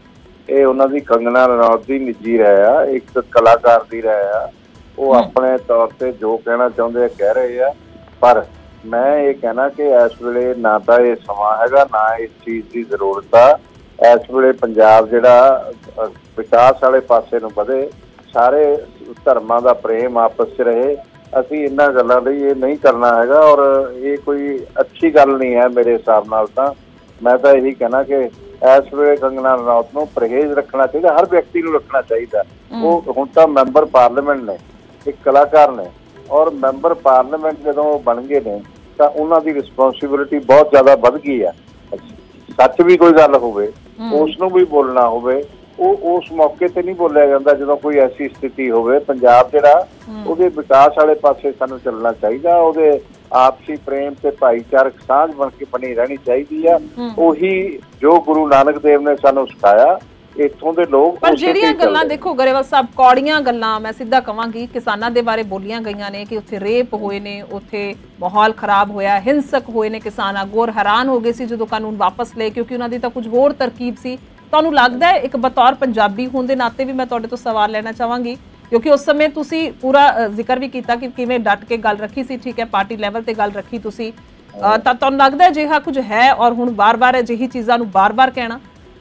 ਇਹ ਉਹਨਾਂ ਦੀ ਕੰਗਨਾ ਰਣੌਤ ਦੀ ਨਿੱਜੀ ਰਾਏ ਆ, ਇੱਕ ਕਲਾਕਾਰ ਦੀ ਰਾਏ ਆ। ਉਹ ਆਪਣੇ ਤੌਰ ਤੇ ਜੋ ਕਹਿਣਾ ਚਾਹੁੰਦੇ ਕਹਿ ਰਹੇ ਆ। ਪਰ ਮੈਂ ਇਹ ਕਹਿਣਾ ਕਿ ਇਸ ਵੇਲੇ ਨਾ ਤਾਂ ਇਹ ਸਮਾਂ ਹੈਗਾ, ਨਾ ਇਸ ਚੀਜ਼ ਦੀ ਜ਼ਰੂਰਤ ਆ इस वेले पंजाब जिहड़ा विकास वाले पासे नूं वधे, सारे धर्मां दा प्रेम आपस च रहे। असीं इन्हां गल्लां लई ये नहीं करना हैगा और ये कोई अच्छी गल नहीं है मेरे हिसाब नाल। तां मैं तां यही कहना कि इस वेले कंगना रनौत नूं परहेज रखना चाहिए, हर व्यक्ति नूं रखना चाहिए। वो हुण तां मैंबर पार्लीमेंट ने, एक कलाकार ने, और मैंबर पार्लीमेंट जदों बन गए ने तां उन्हां दी रिस्पोंसिबिलिटी बहुत ज़्यादा वध गई है। सच भी कोई गल होवे उसनूं भी बोलना होवे, वो उस मौके ते नहीं बोलिया जाता जदों कोई ऐसी स्थिति होवे। पंजाब जिहड़ा ਉਹਦੇ विकास वाले पासे सानूं चलना चाहिए, ਉਹਦੇ आपसी प्रेम ते भाईचारक साझ बन के बनी रहनी चाहिए। ਉਹੀ जो गुरु नानक देव ने सानूं सिखाया, इत्थों दे लोग पर ਜਿਹੜੀਆਂ ਗੱਲਾਂ ਦੇਖੋ ਗਰੇਵਾਲ ਸਾਹਿਬ ਕੌੜੀਆਂ ਗੱਲਾਂ ਮੈਂ ਸਿੱਧਾ ਕਵਾਂਗੀ ਕਿਸਾਨਾਂ ਦੇ ਬਾਰੇ ਬੋਲੀਆਂ ਗਈਆਂ ਨੇ ਕਿ ਉੱਥੇ ਰੇਪ ਹੋਏ ਨੇ, ਉੱਥੇ ਮਾਹੌਲ ਖਰਾਬ ਹੋਇਆ, ਹਿੰਸਕ ਹੋਏ ਨੇ ਕਿਸਾਨ ਆਗੂ, ਹੈਰਾਨ ਹੋ ਗਏ ਸੀ ਜਦੋਂ ਕਾਨੂੰਨ ਵਾਪਸ ਲਏ ਕਿਉਂਕਿ ਉਹਨਾਂ ਦੀ ਤਾਂ ਕੁਝ ਹੋਰ ਤਰਕੀਬ ਸੀ। ਤੁਹਾਨੂੰ ਲੱਗਦਾ ਹੈ ਇੱਕ ਬਤੌਰ ਪੰਜਾਬੀ ਹੋਣ ਦੇ ਨਾਤੇ ਵੀ ਮੈਂ ਤੁਹਾਡੇ ਤੋਂ ਸਵਾਲ ਲੈਣਾ ਚਾਹਾਂਗੀ ਕਿਉਂਕਿ ਉਸ ਸਮੇਂ ਤੁਸੀਂ ਪੂਰਾ ਜ਼ਿਕਰ ਵੀ ਕੀਤਾ ਕਿ ਕਿਵੇਂ ਡਟ ਕੇ ਗੱਲ ਰੱਖੀ ਸੀ, ਠੀਕ ਹੈ ਪਾਰਟੀ ਲੈਵਲ ਤੇ ਗੱਲ ਰੱਖੀ ਤੁਸੀਂ, ਤਾਂ ਤੁਹਾਨੂੰ ਲੱਗਦਾ ਅਜਿਹਾ ਕੁਝ ਹੈ ਔਰ ਹੁਣ ਬਾਰ-ਬਾਰ ਅਜਿਹੀ ਚੀਜ਼ਾਂ ਨੂੰ ਬਾਰ-ਬਾਰ ਕਹਿਣਾ?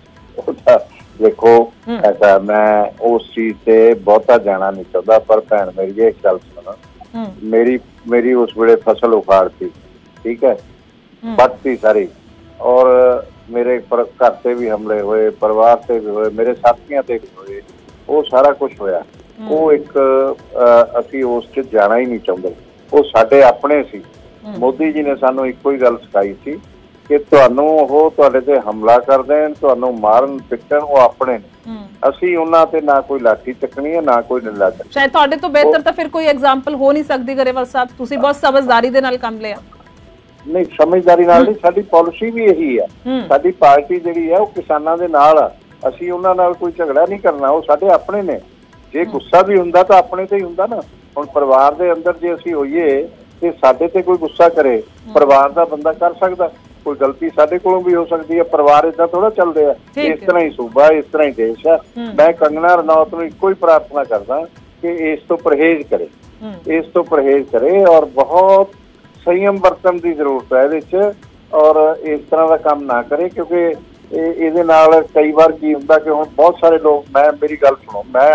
देखो ऐसा मैं उस चीज से बहुता जाना नहीं चाहता, पर भैन मेरी एक गल सुनो, मेरी मेरी उस वेले फसल उखाड़ थी, ठीक है, बट थी सारी, और मेरे पर घर से भी हमले हुए, परिवार से भी हुए, मेरे साथियों से भी हुए, वो सारा कुछ होया। वो एक असी उस च जाना ही नहीं चाहते, वो साडे अपने सी। मोदी जी ने सानू इक्को ही गल सिखाई सी कि तुहानू ਉਹ ਤੁਹਾਡੇ ਤੇ ਹਮਲਾ ਕਰ ਦੇਣ, ਤੁਹਾਨੂੰ ਮਾਰਨ ਪਿੱਟਣ, ਉਹ ਆਪਣੇ ਨੇ, ਅਸੀਂ ਉਹਨਾਂ ਤੇ ਨਾ ਕੋਈ ਲਾਠੀ ਚੱਕਣੀ ਹੈ ਨਾ ਕੋਈ ਡੰਡਾ ਚੱਕਣਾ। ਸ਼ਾਇਦ ਤੁਹਾਡੇ ਤੋਂ ਬਿਹਤਰ ਤਾਂ ਫਿਰ ਕੋਈ ਐਗਜ਼ਾਮਪਲ ਹੋ ਨਹੀਂ ਸਕਦੀ ਗਰੇਵਾਲ ਸਾਹਿਬ, ਤੁਸੀਂ ਬਹੁਤ ਸਮਝਦਾਰੀ ਦੇ ਨਾਲ ਕੰਮ ਲਿਆ। ਨਹੀਂ ਸਮਝਦਾਰੀ ਨਾਲ ਨਹੀਂ, ਸਾਡੀ ਪਾਲਿਸੀ ਵੀ ਇਹੀ ਹੈ, ਸਾਡੀ ਪਾਰਟੀ ਜਿਹੜੀ ਹੈ ਉਹ ਕਿਸਾਨਾਂ ਦੇ ਨਾਲ ਆ, ਅਸੀਂ ਉਹਨਾਂ ਨਾਲ ਕੋਈ ਝਗੜਾ ਨਹੀਂ ਕਰਨਾ, ਉਹ ਸਾਡੇ ਆਪਣੇ ਨੇ। ਜੇ ਗੁੱਸਾ ਵੀ ਹੁੰਦਾ ਤਾਂ ਆਪਣੇ ਤੇ ਹੀ ਹੁੰਦਾ ਨਾ। ਹੁਣ ਪਰਿਵਾਰ ਦੇ ਅੰਦਰ ਜੇ ਅਸੀਂ ਹੋਈਏ ਤੇ ਸਾਡੇ ਤੇ ਕੋਈ ਗੁੱਸਾ ਕਰੇ, ਪਰਿਵਾਰ ਦਾ ਬੰਦਾ ਕਰ ਸਕਦਾ, कोई गलती साडे कोलों भी हो सकती है, परिवार इदा थोड़ा चलते हैं, इस तरह ही सूबा, इस तरह ही देश है। मैं कंगना रनौत नूं इक्को ही प्रार्थना करदा कि इस तो परहेज करे, इस तो परहेज करे और बहुत संयम बरतन की जरूरत है इहदे च, और इस तरह का काम ना करे क्योंकि इहदे नाल कई बार की हुंदा कि हुण बहुत सारे लोग, मैं मेरी गल सुनो, मैं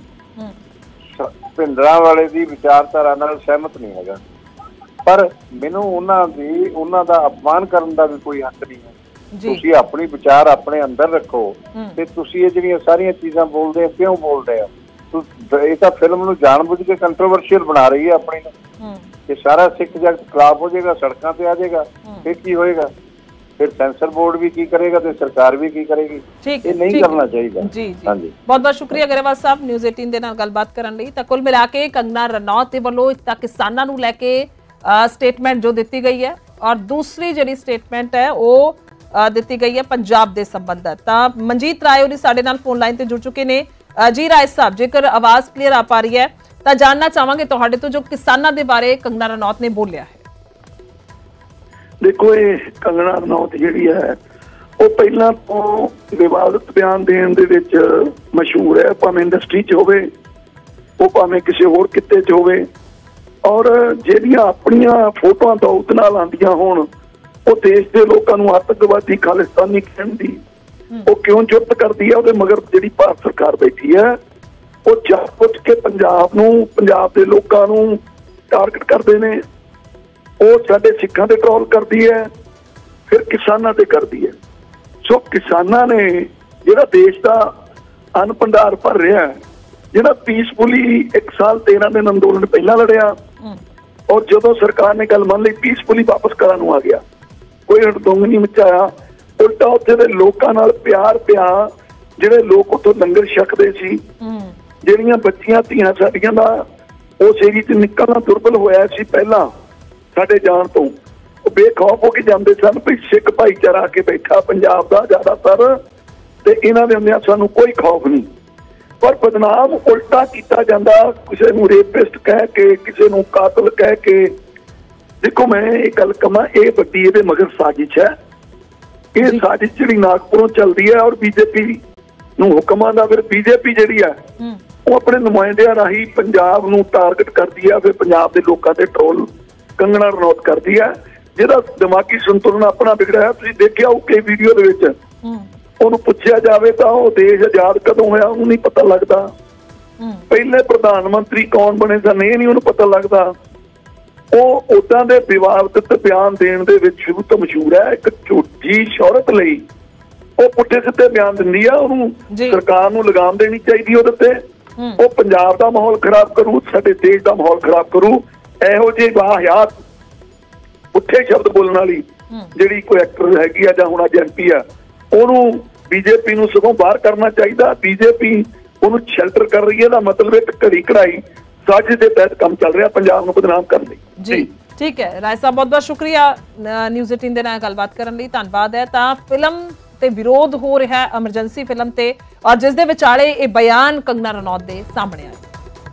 अज भिंडरां वाले दी विचारधारा नाल सहमत नहीं हैगा, पर मैनू उन्हां दी उन्हां दा अपमान करन दा भी कोई हक नहीं है। तुसीं अपनी विचार अपने अंदर रखो ते तुसीं ये जिहड़ियां सारियां चीज़ां बोलदे क्यों बोलदे हो? ये तां फिल्म नूं जानबूझ के कंट्रोवर्शियल बना रही है अपनी नूं कि सारा सिख जगत खिलाफ हो जाएगा, सड़कों पे आ जाएगा, फिर की होएगा? फिर सेंसर बोर्ड भी की करेगा तो सरकार भी की करेगी? ये नहीं करना चाहिए। जी जी बहुत बहुत शुक्रिया गरेवाल साहब न्यूज़ अठारह ਦੇ ਨਾਲ ਗੱਲਬਾਤ ਕਰਨ ਲਈ। ਤਾਂ ਕੁੱਲ ਮਿਲਾ ਕੇ ਕੰਗਨਾ ਰਣੌਤ ਦੇ ਵੱਲੋਂ ਇੱਕ ਤਾਂ ਕਿਸਾਨਾਂ ਨੂੰ ਲੈ ਕੇ स्टेटमेंट जो दी गई है और दूसरी जी स्टेटमेंट है वो दी गई है पंजाब के संबंधित। तो मनजीत राय होरी साडे नाल फोन लाइन ते जुड़ चुके ने। जी राय साहब, जेकर आवाज़ क्लीयर आ पा रही है तो जानना चाहांगे तुहाडे तो जो किसानां दे बारे कंगना रनौत ने बोलिया है। देखो ये कंगना रनौत जिहड़ी है वो पहला तो विवादित बयान देण दे विच मशहूर है, भावें इंडस्ट्री च होवे, वो भावें किसी होर किते च होवे, और ਜਿਹੜੀਆਂ ਆਪਣੀਆਂ ਫੋਟੋਆਂ ਦੌਲਤ ਨਾਲ ਆਉਂਦੀਆਂ ਹੋਣ ਉਹ ਦੇਸ਼ ਦੇ ਲੋਕਾਂ ਨੂੰ ਆਤੰਕਵਾਦੀ ਖਾਲਿਸਤਾਨੀ ਕਹਿਣ ਦੀ ਉਹ ਕਿਉਂ ਜੁਰਤ ਕਰਦੀ ਹੈ? ਉਹਦੇ ਮਗਰ ਜਿਹੜੀ ਭਾਰਤ ਸਰਕਾਰ ਬੈਠੀ ਹੈ ਉਹ ਜਾਣ ਬੁੱਝ ਕੇ ਪੰਜਾਬ ਨੂੰ, ਪੰਜਾਬ ਦੇ ਲੋਕਾਂ ਨੂੰ ਟਾਰਗੇਟ ਕਰਦੇ ਨੇ। ਉਹ ਸਾਡੇ ਸਿੱਖਾਂ ਤੇ ਟਰੋਲ ਕਰਦੀ ਹੈ, ਫਿਰ ਕਿਸਾਨਾਂ ਤੇ ਕਰਦੀ ਹੈ। ਸੋ ਕਿਸਾਨਾਂ ਨੇ ਜਿਹੜਾ ਦੇਸ਼ ਦਾ ਅੰਨ ਭੰਡਾਰ ਭਰ ਰਿਹਾ, ਜਿਹੜਾ ਪੀਸਫੁਲੀ ਇੱਕ ਸਾਲ तेरह दिन ਅੰਦੋਲਨ ਪਹਿਲਾਂ ਲੜਿਆ और जो सरकार ने गल मान ली पीसफुली वापस करा नूं आ गया, कोई हड़दुंग नहीं मचाया, उल्टा उत्थे दे लोकां नाल प्यार पिया, जिहड़े लोग उत्थों लंगर छकदे सी, जिहड़ियां बच्चियां धीआं साडियां दा उस एरिया च निकलना दुर्बल होया सी पहलां साडे जाण तो, ਉਹ बेखौफ हो के जाते सन भी सिख भाईचारा आके बैठा पंजाब का ज़्यादातर, तो इन्हां दे हुंदिआं सानूं कोई खौफ नहीं। पर बदनाम उल्टा किया जाता, किसी को रेपिस्ट कह के, किसी को कातल कह के। देखो मैं एक गल कहां, ये वड्डी इहदे मगर साजिश है, ये साजिश जिहड़ी नागपुरों चलती है और बीजेपी नूं हुक्म आंदा, फिर बीजेपी जिहड़ी है वो अपने नुमाइंदियां राही पंजाब नूं टारगेट करती है, फिर पंजाब के लोगों ते ट्रोल कंगना रनौत करती है, जिहदा दिमागी संतुलन अपना बिगड़िया है। तुसीं देखिआ होऊ कई वीडियो दे विच ਉਹਨੂੰ ਪੁੱਛਿਆ ਜਾਵੇ ਤਾਂ ਉਹ ਦੇਸ਼ ਆਜ਼ਾਦ ਕਦੋਂ ਹੋਇਆ ਉਹਨੂੰ ਨਹੀਂ ਪਤਾ ਲੱਗਦਾ। ਪਹਿਲੇ ਪ੍ਰਧਾਨ ਮੰਤਰੀ ਕੌਣ ਬਣੇ ਸਨ ਇਹ ਨਹੀਂ ਉਹਨੂੰ ਪਤਾ ਲੱਗਦਾ। ਉਹ ਉਦਾਂ ਦੇ ਵਿਵਾਦਿਤ ਬਿਆਨ ਦੇਣ ਦੇ ਵਿੱਚ ਸ਼ੁਰੂ ਤੋਂ ਮਸ਼ਹੂਰ ਹੈ। ਇੱਕ ਝੂਠੀ ਸ਼ੌਹਰਤ ਲਈ ਉਹ ਪੁੱਠੇ ਸਿੱਧੇ ਬਿਆਨ ਦਿੰਦੀ ਆ, ਉਹਨੂੰ ਸਰਕਾਰ ਨੂੰ ਲਗਾਮ ਦੇਣੀ ਚਾਹੀਦੀ ਉਹਦੇ ਤੇ। ਉਹ ਪੰਜਾਬ ਦਾ ਮਾਹੌਲ ਖਰਾਬ ਕਰੂ, ਸਾਡੇ ਦੇਸ਼ ਦਾ ਮਾਹੌਲ ਖਰਾਬ ਕਰੂ। ਇਹੋ ਜਿਹੀ ਵਾਹਿਆਤ ਪੁੱਠੇ ਸ਼ਬਦ ਬੋਲਣ ਵਾਲੀ ਜਿਹੜੀ ਕੋਈ ਐਕਟਰ ਹੈਗੀ ਆ ਜਾਂ ਹੁਣ ਅੱਜ ਐਮਪੀ ਆ, ਉਹਨੂੰ ਬੀਜੇਪੀ ਨੂੰ ਸਗੋਂ ਬਾਹਰ ਕਰਨਾ ਚਾਹੀਦਾ। ਬੀਜੇਪੀ ਉਹਨੂੰ ਸ਼ੈਲਟਰ ਕਰ ਰਹੀ ਹੈ। ਦਾ ਮਤਲਬ ਇੱਕ ਘੜੀ ਕਢਾਈ ਸਾਜ਼ਿਸ਼ ਦੇ ਤਹਿਤ ਕੰਮ ਚੱਲ ਰਿਹਾ ਪੰਜਾਬ ਨੂੰ ਬਦਨਾਮ ਕਰਨ ਲਈ। ਜੀ ਠੀਕ ਹੈ ਰਾਏ ਸਾਹਿਬ, ਬਹੁਤ ਬਹੁਤ ਸ਼ੁਕਰੀਆ ਨਿਊਜ਼ ਅਠਾਰਾਂ ਦੇ ਨਾਲ ਗੱਲਬਾਤ ਕਰਨ ਲਈ, ਧੰਨਵਾਦ ਹੈ। ਤਾਂ ਫਿਲਮ ਤੇ ਵਿਰੋਧ ਹੋ ਰਿਹਾ ਹੈ ਐਮਰਜੈਂਸੀ ਫਿਲਮ ਤੇ, ਔਰ ਜਿਸ ਦੇ ਵਿਚਾਲੇ ਇਹ ਬਿਆਨ ਕੰਗਨਾ ਰਣੌਤ ਦੇ ਸਾਹਮਣੇ ਆਇਆ।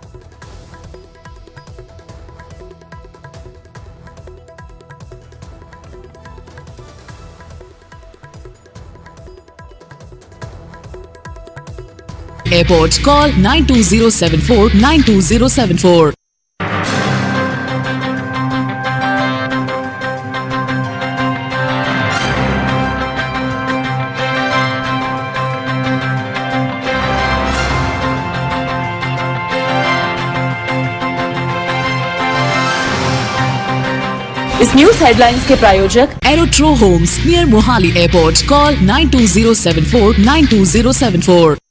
Airports call nine two zero seven four nine two zero seven four. इस न्यूज हेडलाइंस के प्रायोजक Aerotro Homes near Mohali Airport. Call nine two zero seven four nine two zero seven four.